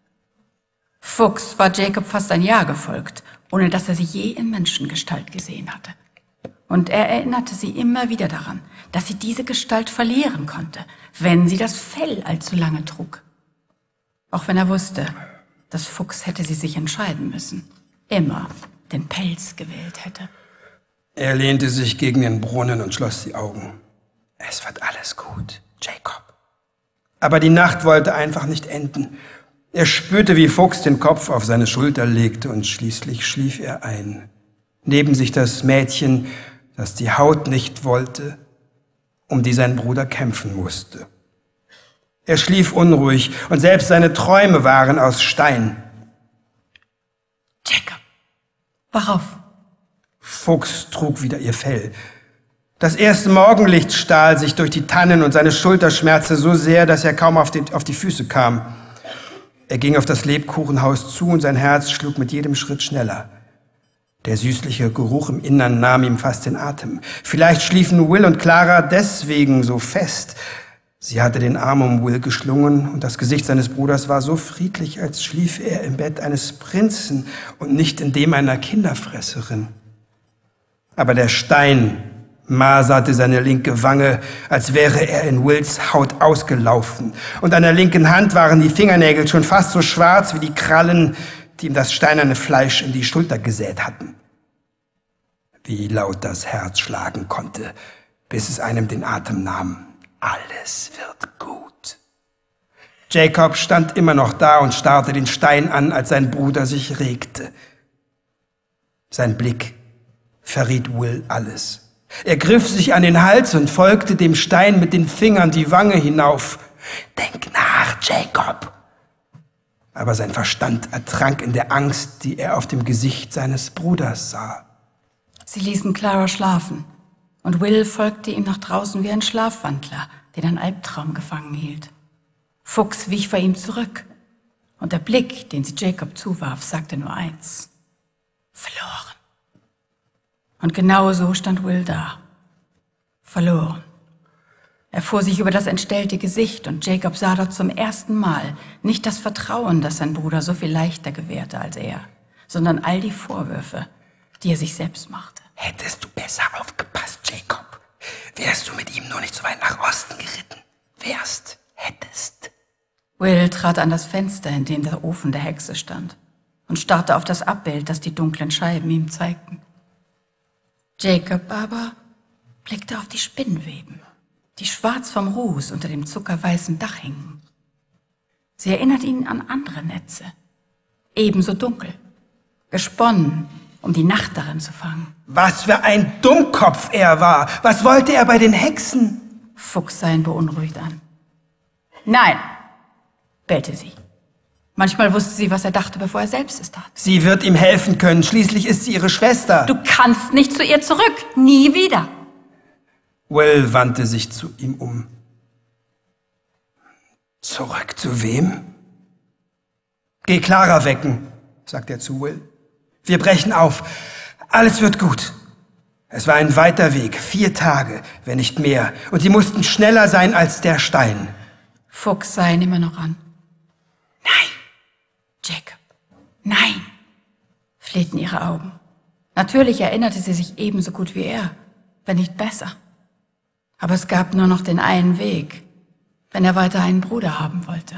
Fuchs war Jacob fast ein Jahr gefolgt, ohne dass er sie je in Menschengestalt gesehen hatte. Und er erinnerte sie immer wieder daran, dass sie diese Gestalt verlieren konnte, wenn sie das Fell allzu lange trug. Auch wenn er wusste, dass Fuchs hätte sie sich entscheiden müssen, immer den Pelz gewählt hätte. Er lehnte sich gegen den Brunnen und schloss die Augen. Es wird alles gut, Jacob. Aber die Nacht wollte einfach nicht enden. Er spürte, wie Fuchs den Kopf auf seine Schulter legte, und schließlich schlief er ein. Neben sich das Mädchen, das die Haut nicht wollte, um die sein Bruder kämpfen musste. Er schlief unruhig, und selbst seine Träume waren aus Stein. Jacob, wach auf. Fuchs trug wieder ihr Fell. Das erste Morgenlicht stahl sich durch die Tannen, und seine Schulter schmerzte so sehr, dass er kaum auf die Füße kam. Er ging auf das Lebkuchenhaus zu, und sein Herz schlug mit jedem Schritt schneller. Der süßliche Geruch im Innern nahm ihm fast den Atem. Vielleicht schliefen Will und Clara deswegen so fest. Sie hatte den Arm um Will geschlungen, und das Gesicht seines Bruders war so friedlich, als schlief er im Bett eines Prinzen und nicht in dem einer Kinderfresserin. Aber der Stein maserte seine linke Wange, als wäre er in Wills Haut ausgelaufen. Und an der linken Hand waren die Fingernägel schon fast so schwarz wie die Krallen, die ihm das steinerne Fleisch in die Schulter gesät hatten. Wie laut das Herz schlagen konnte, bis es einem den Atem nahm. Alles wird gut. Jacob stand immer noch da und starrte den Stein an, als sein Bruder sich regte. Sein Blick verriet Will alles. Er griff sich an den Hals und folgte dem Stein mit den Fingern die Wange hinauf. Denk nach, Jacob! Aber sein Verstand ertrank in der Angst, die er auf dem Gesicht seines Bruders sah. Sie ließen Clara schlafen, und Will folgte ihm nach draußen wie ein Schlafwandler, den ein Albtraum gefangen hielt. Fuchs wich vor ihm zurück, und der Blick, den sie Jacob zuwarf, sagte nur eins: verloren. Und genau so stand Will da. Verloren. Er fuhr sich über das entstellte Gesicht, und Jacob sah dort zum ersten Mal nicht das Vertrauen, das sein Bruder so viel leichter gewährte als er, sondern all die Vorwürfe, die er sich selbst machte. Hättest du besser aufgepasst, Jacob. Wärst du mit ihm nur nicht so weit nach Osten geritten. Hättest. Will trat an das Fenster, in dem der Ofen der Hexe stand, und starrte auf das Abbild, das die dunklen Scheiben ihm zeigten. Jacob aber blickte auf die Spinnweben, die schwarz vom Ruß unter dem zuckerweißen Dach hingen. Sie erinnerte ihn an andere Netze, ebenso dunkel, gesponnen, um die Nacht darin zu fangen. Was für ein Dummkopf er war. Was wollte er bei den Hexen? Fuchs sah ihn beunruhigt an. Nein, bellte sie. Manchmal wusste sie, was er dachte, bevor er selbst es tat. Sie wird ihm helfen können. Schließlich ist sie ihre Schwester. Du kannst nicht zu ihr zurück. Nie wieder. Will wandte sich zu ihm um. Zurück zu wem? Geh Clara wecken, sagt er zu Will. Wir brechen auf. Alles wird gut. Es war ein weiter Weg, 4 Tage, wenn nicht mehr. Und sie mussten schneller sein als der Stein. Fuchs sah ihn immer noch an. Nein, Jacob, nein, flehten ihre Augen. Natürlich erinnerte sie sich ebenso gut wie er, wenn nicht besser. Aber es gab nur noch den einen Weg, wenn er weiter einen Bruder haben wollte.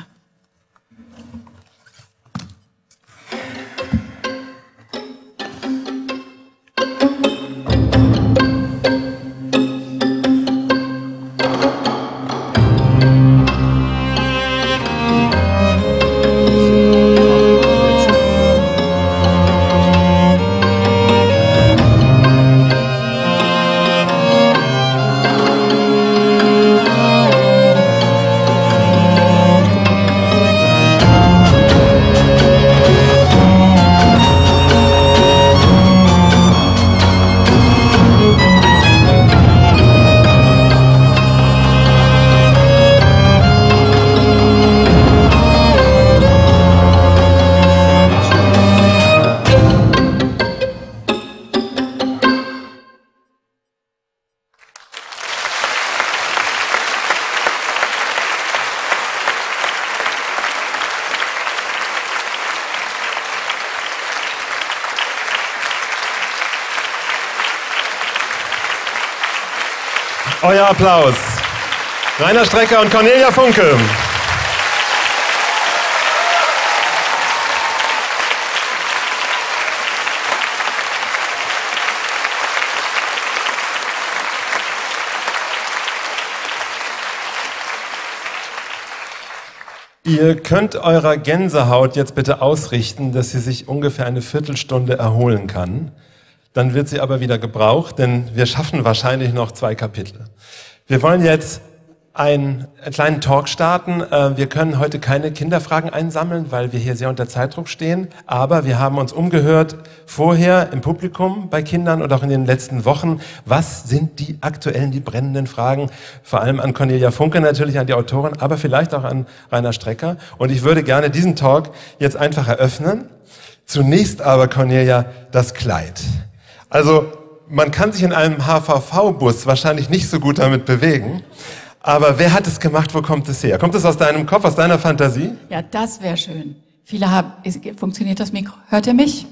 Euer Applaus. Rainer Strecker und Cornelia Funke. Ihr könnt eurer Gänsehaut jetzt bitte ausrichten, dass sie sich ungefähr eine Viertelstunde erholen kann. Dann wird sie aber wieder gebraucht, denn wir schaffen wahrscheinlich noch 2 Kapitel. Wir wollen jetzt einen kleinen Talk starten. Wir können heute keine Kinderfragen einsammeln, weil wir hier sehr unter Zeitdruck stehen. Aber wir haben uns umgehört vorher im Publikum bei Kindern und auch in den letzten Wochen. Was sind die aktuellen, die brennenden Fragen? Vor allem an Cornelia Funke natürlich, an die Autorin, aber vielleicht auch an Rainer Strecker. Und ich würde gerne diesen Talk jetzt einfach eröffnen. Zunächst aber, Cornelia, das Kleid. Also man kann sich in einem HVV-Bus wahrscheinlich nicht so gut damit bewegen. Aber wer hat es gemacht? Wo kommt es her? Kommt es aus deinem Kopf, aus deiner Fantasie? Ja, das wäre schön. Viele haben, funktioniert das Mikro? Hört ihr mich?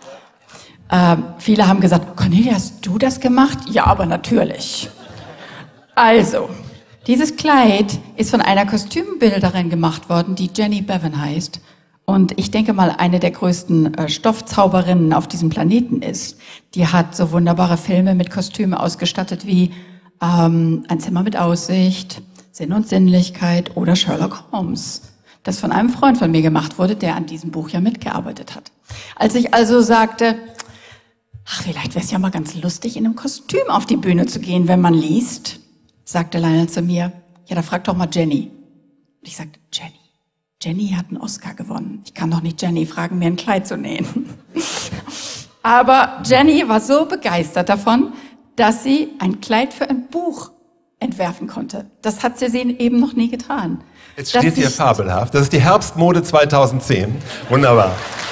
Viele haben gesagt, Cornelia, hast du das gemacht? Ja, aber natürlich. Also, dieses Kleid ist von einer Kostümbilderin gemacht worden, die Jenny Bevan heißt. Und ich denke mal, eine der größten Stoffzauberinnen auf diesem Planeten ist. Die hat so wunderbare Filme mit Kostümen ausgestattet wie Ein Zimmer mit Aussicht, Sinn und Sinnlichkeit oder Sherlock Holmes, das von einem Freund von mir gemacht wurde, der an diesem Buch ja mitgearbeitet hat. Als ich also sagte, ach, vielleicht wäre es ja mal ganz lustig, in einem Kostüm auf die Bühne zu gehen, wenn man liest, sagte Lionel zu mir, ja, da frag doch mal Jenny. Und ich sagte, Jenny hat einen Oscar gewonnen. Ich kann doch nicht Jenny fragen, mir ein Kleid zu nähen. Aber Jenny war so begeistert davon, dass sie ein Kleid für ein Buch entwerfen konnte. Das hat sie eben noch nie getan. Jetzt steht hier fabelhaft. Das ist die Herbstmode 2010. Wunderbar.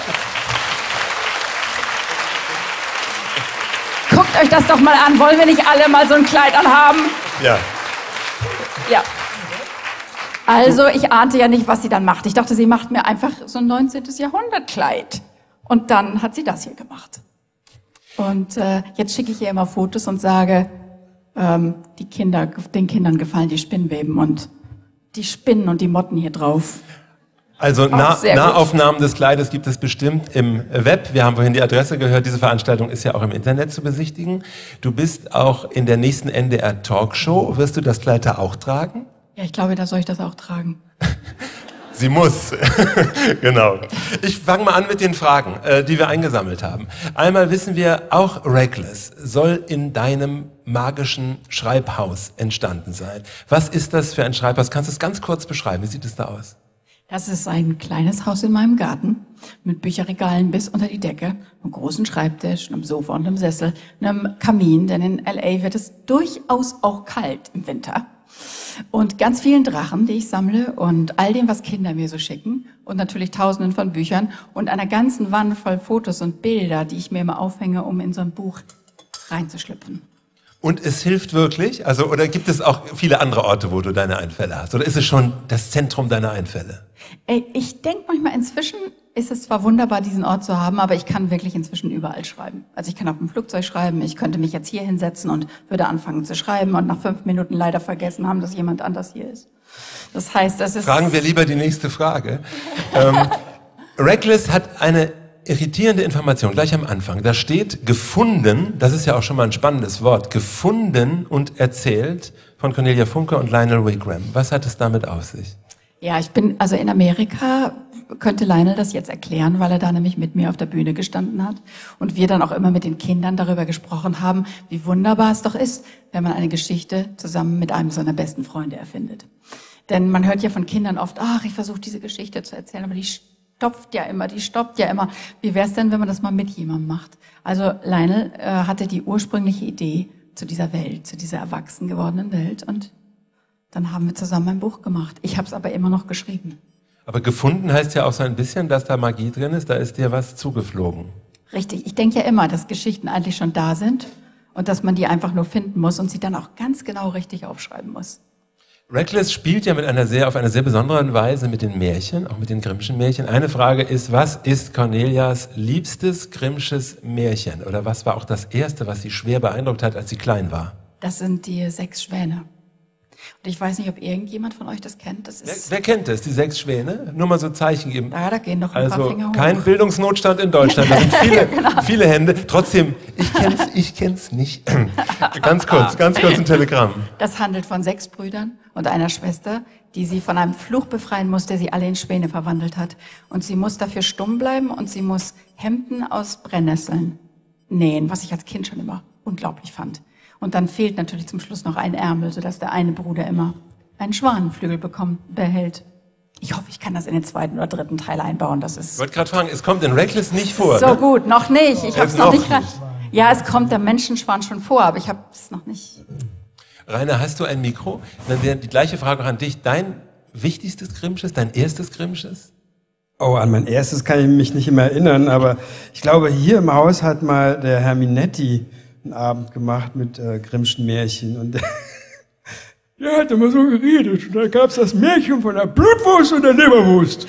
Guckt euch das doch mal an. Wollen wir nicht alle mal so ein Kleid anhaben? Ja. Ja. Also ich ahnte ja nicht, was sie dann macht. Ich dachte, sie macht mir einfach so ein 19. Jahrhundert-Kleid. Und dann hat sie das hier gemacht. Und jetzt schicke ich ihr immer Fotos und sage, den Kindern gefallen die Spinnweben und die Spinnen und die Motten hier drauf. Also Nahaufnahmen des Kleides gibt es bestimmt im Web. Wir haben vorhin die Adresse gehört. Diese Veranstaltung ist ja auch im Internet zu besichtigen. Du bist auch in der nächsten NDR-Talkshow. Wirst du das Kleid da auch tragen? Ja, ich glaube, da soll ich das auch tragen. Sie muss. Genau. Ich fange mal an mit den Fragen, die wir eingesammelt haben. Einmal wissen wir, auch Reckless soll in deinem magischen Schreibhaus entstanden sein. Was ist das für ein Schreibhaus? Kannst du es ganz kurz beschreiben? Wie sieht es da aus? Das ist ein kleines Haus in meinem Garten mit Bücherregalen bis unter die Decke, einem großen Schreibtisch, einem Sofa und einem Sessel, einem Kamin, denn in LA wird es durchaus auch kalt im Winter. Und ganz vielen Drachen, die ich sammle und all dem, was Kinder mir so schicken und natürlich Tausenden von Büchern und einer ganzen Wand voll Fotos und Bilder, die ich mir immer aufhänge, um in so ein Buch reinzuschlüpfen. Und es hilft wirklich? Also, oder gibt es auch viele andere Orte, wo du deine Einfälle hast? Oder ist es schon das Zentrum deiner Einfälle? Ich denke manchmal, inzwischen ist es zwar wunderbar, diesen Ort zu haben, aber ich kann wirklich inzwischen überall schreiben. Also ich kann auf dem Flugzeug schreiben, ich könnte mich jetzt hier hinsetzen und würde anfangen zu schreiben und nach 5 Minuten leider vergessen haben, dass jemand anders hier ist. Das heißt, das ist... Fragen wir lieber die nächste Frage. Reckless hat eine irritierende Information gleich am Anfang. Da steht gefunden, das ist ja auch schon mal ein spannendes Wort, gefunden und erzählt von Cornelia Funke und Lionel Wigram. Was hat es damit auf sich? Ja, also in Amerika könnte Lionel das jetzt erklären, weil er da nämlich mit mir auf der Bühne gestanden hat und wir dann auch immer mit den Kindern darüber gesprochen haben, wie wunderbar es doch ist, wenn man eine Geschichte zusammen mit einem seiner besten Freunde erfindet. Denn man hört ja von Kindern oft, ach, ich versuche diese Geschichte zu erzählen, aber die stoppt ja immer. Wie wäre es denn, wenn man das mal mit jemandem macht? Also Lionel hatte die ursprüngliche Idee zu dieser Welt, zu dieser erwachsen gewordenen Welt und dann haben wir zusammen ein Buch gemacht. Ich habe es aber immer noch geschrieben. Aber gefunden heißt ja auch so ein bisschen, dass da Magie drin ist, da ist dir was zugeflogen. Richtig, ich denke ja immer, dass Geschichten eigentlich schon da sind und dass man die einfach nur finden muss und sie dann auch ganz genau richtig aufschreiben muss. Reckless spielt ja auf eine sehr besondere Weise mit den Märchen, auch mit den Grimmschen Märchen. Eine Frage ist, was ist Cornelias liebstes Grimmsches Märchen? Oder was war auch das erste, was sie schwer beeindruckt hat, als sie klein war? Das sind die 6 Schwäne. Und ich weiß nicht, ob irgendjemand von euch das kennt. Wer kennt das, die 6 Schwäne? Nur mal so Zeichen geben. Da gehen noch ein paar Finger hoch. Kein Bildungsnotstand in Deutschland, da sind viele Hände. Trotzdem, ich kenn's nicht. Ganz kurz ein Telegramm. Das handelt von 6 Brüdern und einer Schwester, die sie von einem Fluch befreien muss, der sie alle in Schwäne verwandelt hat. Und sie muss dafür stumm bleiben und sie muss Hemden aus Brennnesseln nähen, was ich als Kind schon immer unglaublich fand. Und dann fehlt natürlich zum Schluss noch ein Ärmel, sodass der eine Bruder immer einen Schwanenflügel behält. Ich hoffe, ich kann das in den 2. oder 3. Teil einbauen. Ich wollte gerade fragen, es kommt in Reckless nicht vor. So gut, noch nicht. Ich habe es noch nicht. Ja, es kommt der Menschenschwan schon vor, aber ich habe es noch nicht. Rainer, hast du ein Mikro? Dann wäre die gleiche Frage auch an dich. Dein wichtigstes Grimmsches, dein erstes Grimmsches? Oh, an mein erstes kann ich mich nicht mehr erinnern, aber ich glaube, hier im Haus hat mal der Herr Minetti einen Abend gemacht mit Grimmschen Märchen und der hat immer so geredet und da gab es das Märchen von der Blutwurst und der Leberwurst.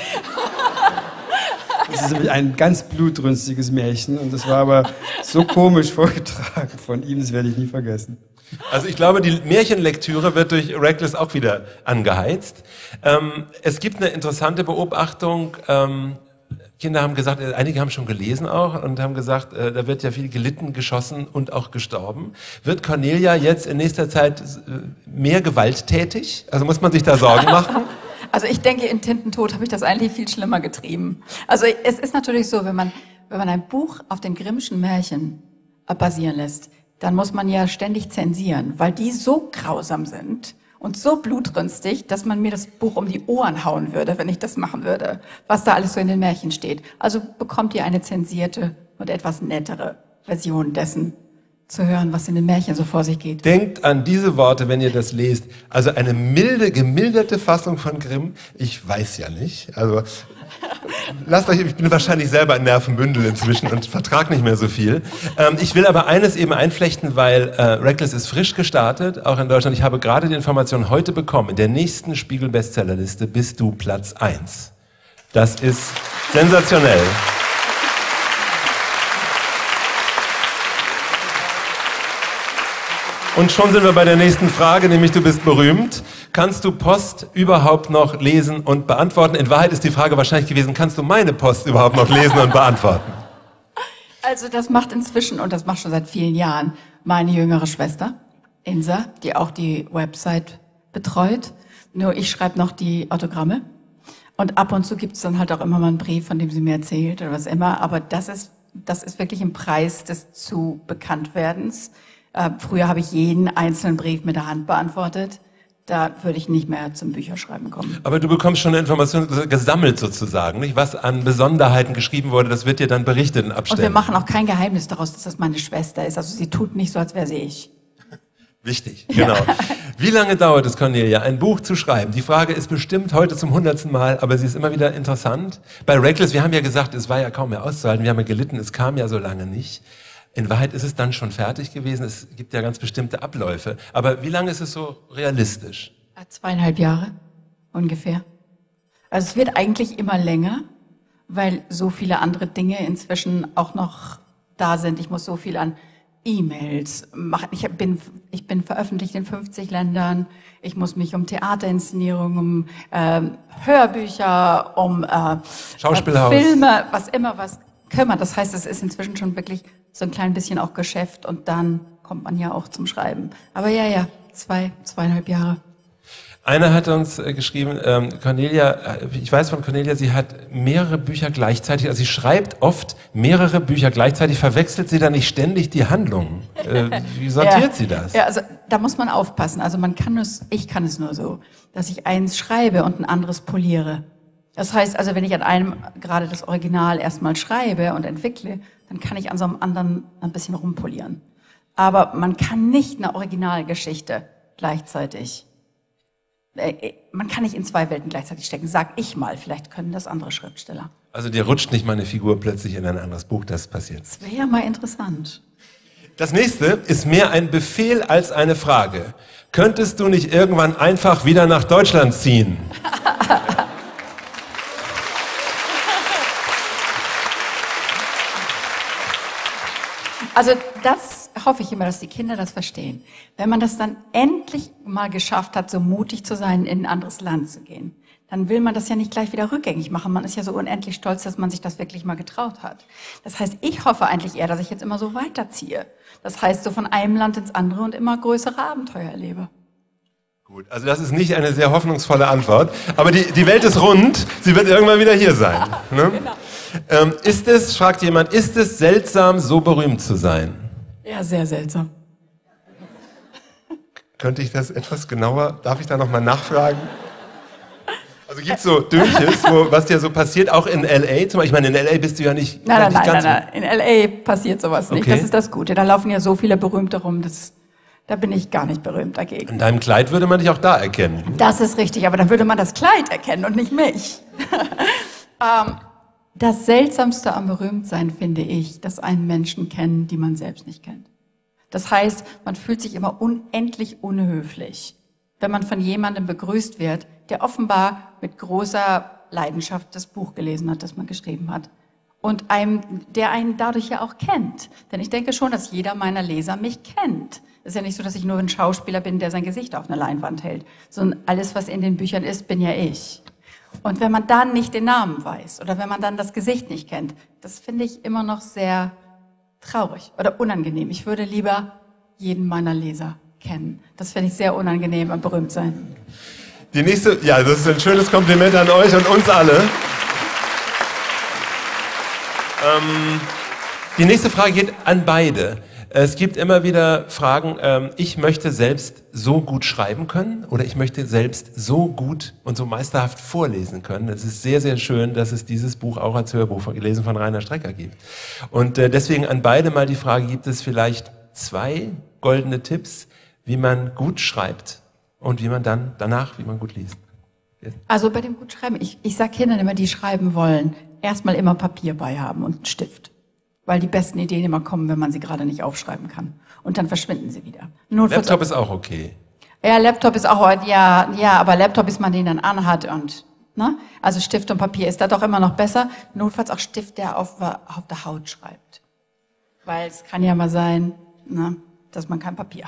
Das ist nämlich ein ganz blutrünstiges Märchen und das war aber so komisch vorgetragen von ihm, das werde ich nie vergessen. Also ich glaube, die Märchenlektüre wird durch Reckless auch wieder angeheizt. Es gibt eine interessante Beobachtung. Kinder haben gesagt, einige haben schon gelesen auch und haben gesagt, da wird ja viel gelitten, geschossen und auch gestorben. Wird Cornelia jetzt in nächster Zeit mehr gewalttätig? Also muss man sich da Sorgen machen? Also ich denke, in Tintentod habe ich das eigentlich viel schlimmer getrieben. Also es ist natürlich so, wenn man ein Buch auf den Grimmschen Märchen basieren lässt, dann muss man ja ständig zensieren, weil die so grausam sind und so blutrünstig, dass man mir das Buch um die Ohren hauen würde, wenn ich das machen würde, was da alles so in den Märchen steht. Also bekommt ihr eine zensierte und etwas nettere Version dessen zu hören, was in den Märchen so vor sich geht. Denkt an diese Worte, wenn ihr das lest. Also eine milde, gemilderte Fassung von Grimm. Ich weiß ja nicht. Also lasst euch, ich bin wahrscheinlich selber ein Nervenbündel inzwischen und vertrage nicht mehr so viel. Ich will aber eines eben einflechten, weil Reckless ist frisch gestartet, auch in Deutschland. Ich habe gerade die Information heute bekommen. In der nächsten Spiegel-Bestsellerliste bist du Platz 1. Das ist sensationell. Und schon sind wir bei der nächsten Frage, nämlich du bist berühmt. Kannst du Post überhaupt noch lesen und beantworten? In Wahrheit ist die Frage wahrscheinlich gewesen, kannst du meine Post überhaupt noch lesen und beantworten? Also das macht inzwischen, und das macht schon seit vielen Jahren, meine jüngere Schwester, Insa, die auch die Website betreut. Nur ich schreibe noch die Autogramme. Und ab und zu gibt es dann halt auch immer mal einen Brief, von dem sie mir erzählt oder was immer. Aber das ist wirklich ein Preis des zu Bekanntwerdens. Früher habe ich jeden einzelnen Brief mit der Hand beantwortet. Da würde ich nicht mehr zum Bücherschreiben kommen. Aber du bekommst schon eine Information gesammelt sozusagen, nicht? Was an Besonderheiten geschrieben wurde, das wird dir dann berichtet in Abständen. Und wir machen auch kein Geheimnis daraus, dass das meine Schwester ist. Also sie tut nicht so, als wäre sie ich. Wichtig, genau. Ja. Wie lange dauert es, Cornelia, ein Buch zu schreiben? Die Frage ist bestimmt heute zum 100. Mal, aber sie ist immer wieder interessant. Bei Reckless, wir haben ja gesagt, es war ja kaum mehr auszuhalten, wir haben ja gelitten, es kam ja so lange nicht. In Wahrheit ist es dann schon fertig gewesen, es gibt ja ganz bestimmte Abläufe. Aber wie lange ist es so realistisch? 2,5 Jahre ungefähr. Also es wird eigentlich immer länger, weil so viele andere Dinge inzwischen auch noch da sind. Ich muss so viel an E-Mails machen. Ich bin veröffentlicht in 50 Ländern. Ich muss mich um Theaterinszenierungen, um Hörbücher, um Schauspielhaus, Filme, was kümmern. Das heißt, es ist inzwischen schon wirklich so ein klein bisschen auch Geschäft und dann kommt man ja auch zum Schreiben. Aber ja, 2,5 Jahre. Einer hat uns geschrieben, Cornelia, ich weiß von Cornelia, sie hat mehrere Bücher gleichzeitig, also sie schreibt oft mehrere Bücher gleichzeitig, verwechselt sie da nicht ständig die Handlungen? Wie sortiert sie das? Ja, also da muss man aufpassen. Also ich kann es nur so, dass ich eins schreibe und ein anderes poliere. Das heißt also, wenn ich an einem gerade das Original erstmal schreibe und entwickle, dann kann ich an so einem anderen ein bisschen rumpolieren. Aber man kann nicht eine Originalgeschichte gleichzeitig, man kann nicht in 2 Welten gleichzeitig stecken, sag ich mal, vielleicht können das andere Schriftsteller. Also dir rutscht nicht mal eine Figur plötzlich in ein anderes Buch, das passiert. Das wäre ja mal interessant. Das nächste ist mehr ein Befehl als eine Frage. Könntest du nicht irgendwann einfach wieder nach Deutschland ziehen? Also das hoffe ich immer, dass die Kinder das verstehen. Wenn man das dann endlich mal geschafft hat, so mutig zu sein, in ein anderes Land zu gehen, dann will man das ja nicht gleich wieder rückgängig machen. Man ist ja so unendlich stolz, dass man sich das wirklich mal getraut hat. Das heißt, ich hoffe eigentlich eher, dass ich jetzt immer so weiterziehe. Das heißt, so von einem Land ins andere und immer größere Abenteuer erlebe. Gut, also das ist nicht eine sehr hoffnungsvolle Antwort, aber die Welt ist rund, sie wird irgendwann wieder hier sein. Ne? Genau. Ist es, fragt jemand, ist es seltsam, so berühmt zu sein? Ja, sehr seltsam. Könnte ich das etwas genauer, darf ich da nochmal nachfragen? Also gibt es so Dünches, was dir so passiert, auch in L.A. zum Beispiel? Ich meine, in L.A. bist du ja nicht... Nein, in L.A. passiert sowas nicht, okay. Das ist das Gute. Da laufen ja so viele Berühmte rum, da bin ich gar nicht berühmt dagegen. In deinem Kleid würde man dich auch da erkennen. Das ist richtig, aber dann würde man das Kleid erkennen und nicht mich. Das Seltsamste am Berühmtsein finde ich, dass einen Menschen kennen, die man selbst nicht kennt. Das heißt, man fühlt sich immer unendlich unhöflich, wenn man von jemandem begrüßt wird, der offenbar mit großer Leidenschaft das Buch gelesen hat, das man geschrieben hat. Und der einen dadurch ja auch kennt. Denn ich denke schon, dass jeder meiner Leser mich kennt. Es ist ja nicht so, dass ich nur ein Schauspieler bin, der sein Gesicht auf eine Leinwand hält, sondern alles, was in den Büchern ist, bin ja ich. Und wenn man dann nicht den Namen weiß oder wenn man dann das Gesicht nicht kennt, das finde ich immer noch sehr traurig oder unangenehm. Ich würde lieber jeden meiner Leser kennen. Das finde ich sehr unangenehm am Berühmtsein. Die nächste, ja, das ist ein schönes Kompliment an euch und uns alle. Die nächste Frage geht an beide. Es gibt immer wieder Fragen, ich möchte selbst so gut schreiben können oder ich möchte selbst so gut und so meisterhaft vorlesen können. Es ist sehr, sehr schön, dass es dieses Buch auch als Hörbuch gelesen von Rainer Strecker gibt. Und deswegen an beide mal die Frage, gibt es vielleicht 2 goldene Tipps, wie man gut schreibt und wie man dann danach, wie man gut liest? Also bei dem Gutschreiben, ich sage Kindern immer, die schreiben wollen, erstmal immer Papier bei haben und einen Stift. Weil die besten Ideen immer kommen, wenn man sie gerade nicht aufschreiben kann. Und dann verschwinden sie wieder. Laptop ist auch okay. Ja, Laptop ist auch, ja, aber Laptop, bis man den dann anhat und, ne? Also Stift und Papier ist da doch immer noch besser. Notfalls auch Stift, der auf der Haut schreibt. Weil es kann ja mal sein, ne, dass man kein Papier hat.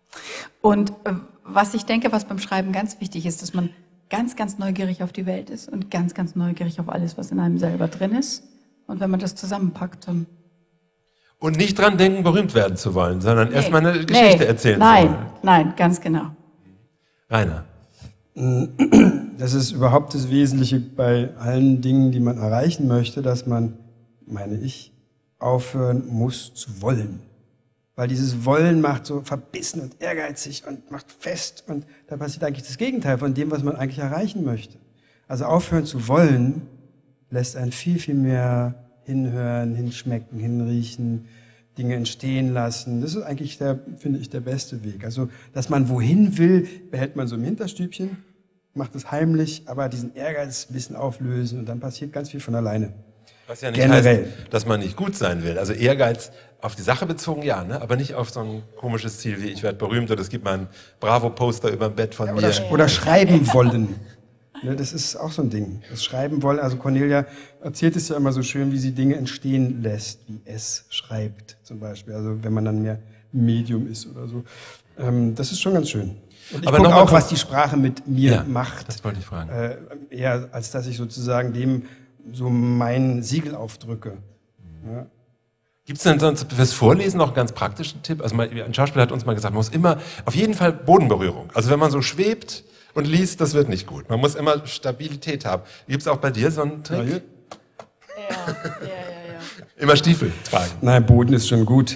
Und was ich denke, was beim Schreiben ganz wichtig ist, dass man ganz, ganz neugierig auf die Welt ist und ganz, ganz neugierig auf alles, was in einem selber drin ist. Und wenn man das zusammenpackt, dann... Und nicht dran denken, berühmt werden zu wollen, sondern erstmal eine Geschichte erzählen zu wollen. Nein, ganz genau. Rainer. Das ist überhaupt das Wesentliche bei allen Dingen, die man erreichen möchte, dass man, meine ich, aufhören muss zu wollen. Weil dieses Wollen macht so verbissen und ehrgeizig und macht fest und da passiert eigentlich das Gegenteil von dem, was man eigentlich erreichen möchte. Also aufhören zu wollen lässt einen viel, viel mehr hinhören, hinschmecken, hinriechen, Dinge entstehen lassen. Das ist eigentlich, finde ich, der beste Weg. Also, dass man wohin will, behält man so im Hinterstübchen, macht es heimlich, aber diesen Ehrgeiz ein bisschen auflösen und dann passiert ganz viel von alleine. Was ja nicht heißt, dass man nicht gut sein will. Also Ehrgeiz auf die Sache bezogen, ja, ne? Aber nicht auf so ein komisches Ziel wie ich werde berühmt oder es gibt mal ein Bravo-Poster über dem Bett von mir. Oder schreiben wollen. Ja, das ist auch so ein Ding. Das Schreiben wollen, also Cornelia erzählt es ja immer so schön, wie sie Dinge entstehen lässt, wie es schreibt zum Beispiel. Also wenn man dann mehr Medium ist oder so. Das ist schon ganz schön. Und ich gucke auch, was die Sprache mit mir macht. Das wollte ich fragen. Eher als dass ich sozusagen dem so mein Siegel aufdrücke. Ja. Gibt es denn sonst fürs Vorlesen noch einen ganz praktischen Tipp? Also ein Schauspieler hat uns mal gesagt, man muss immer auf jeden Fall Bodenberührung. Also wenn man so schwebt und liest, das wird nicht gut. Man muss immer Stabilität haben. Gibt es auch bei dir so einen Trick? Ja. Immer Stiefel tragen. Nein, Boden ist schon gut.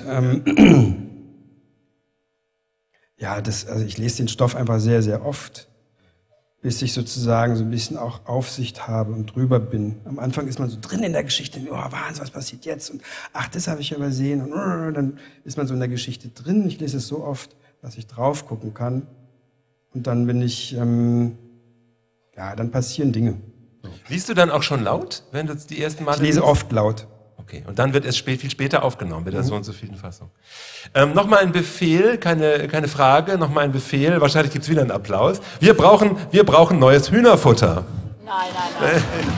Ja, also ich lese den Stoff einfach sehr, sehr oft, bis ich sozusagen so ein bisschen auch Aufsicht habe und drüber bin. Am Anfang ist man so drin in der Geschichte, oh Wahnsinn, was passiert jetzt? Und ach, das habe ich ja übersehen. Und dann ist man so in der Geschichte drin. Ich lese es so oft, dass ich drauf gucken kann. Und dann bin ich, dann passieren Dinge. So. Liest du dann auch schon laut, wenn du die ersten Male Ich lese oft laut. Okay, und dann wird es viel später aufgenommen, mit der so und so vielen Fassung. Nochmal ein Befehl, keine Frage, nochmal ein Befehl, wahrscheinlich gibt es wieder einen Applaus. Wir brauchen neues Hühnerfutter. Nein.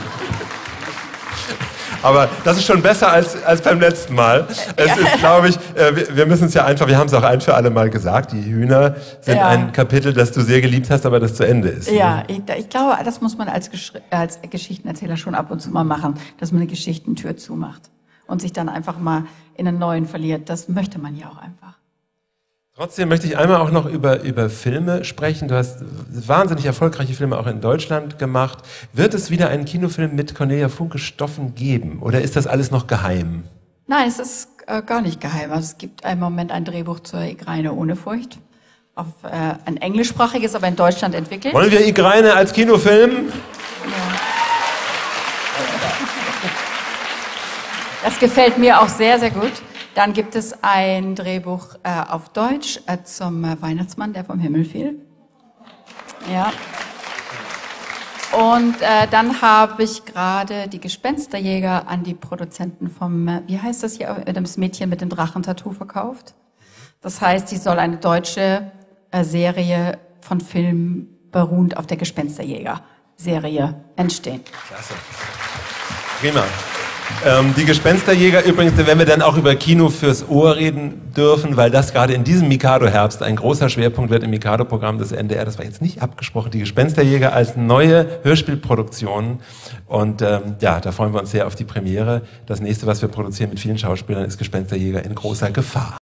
Aber das ist schon besser als beim letzten Mal. Es ist, glaube ich, wir müssen es ja einfach, wir haben es auch ein für alle Mal gesagt, die Hühner sind ein Kapitel, das du sehr geliebt hast, aber das zu Ende ist. Ja, ich glaube, das muss man als Geschichtenerzähler schon ab und zu mal machen, dass man eine Geschichtentür zumacht und sich dann einfach mal in einen neuen verliert. Das möchte man ja auch einfach. Trotzdem möchte ich einmal auch noch über Filme sprechen. Du hast wahnsinnig erfolgreiche Filme auch in Deutschland gemacht. Wird es wieder einen Kinofilm mit Cornelia Funke-Stoffen geben? Oder ist das alles noch geheim? Nein, es ist gar nicht geheim. Also es gibt im Moment ein Drehbuch zur Igreine ohne Furcht. Ein englischsprachiges, aber in Deutschland entwickelt. Wollen wir Igreine als Kinofilm? Ja. Das gefällt mir auch sehr, sehr gut. Dann gibt es ein Drehbuch auf Deutsch zum Weihnachtsmann, der vom Himmel fiel. Ja. Und dann habe ich gerade die Gespensterjäger an die Produzenten vom, wie heißt das hier, das Mädchen mit dem Drachentattoo verkauft. Das heißt, die soll eine deutsche Serie von Filmen beruhend auf der Gespensterjäger-Serie entstehen. Klasse. Prima. Die Gespensterjäger übrigens, wenn wir dann auch über Kino fürs Ohr reden dürfen, weil das gerade in diesem Mikado-Herbst ein großer Schwerpunkt wird im Mikado-Programm des NDR, das war jetzt nicht abgesprochen, die Gespensterjäger als neue Hörspielproduktion und da freuen wir uns sehr auf die Premiere. Das nächste, was wir produzieren mit vielen Schauspielern, ist Gespensterjäger in großer Gefahr.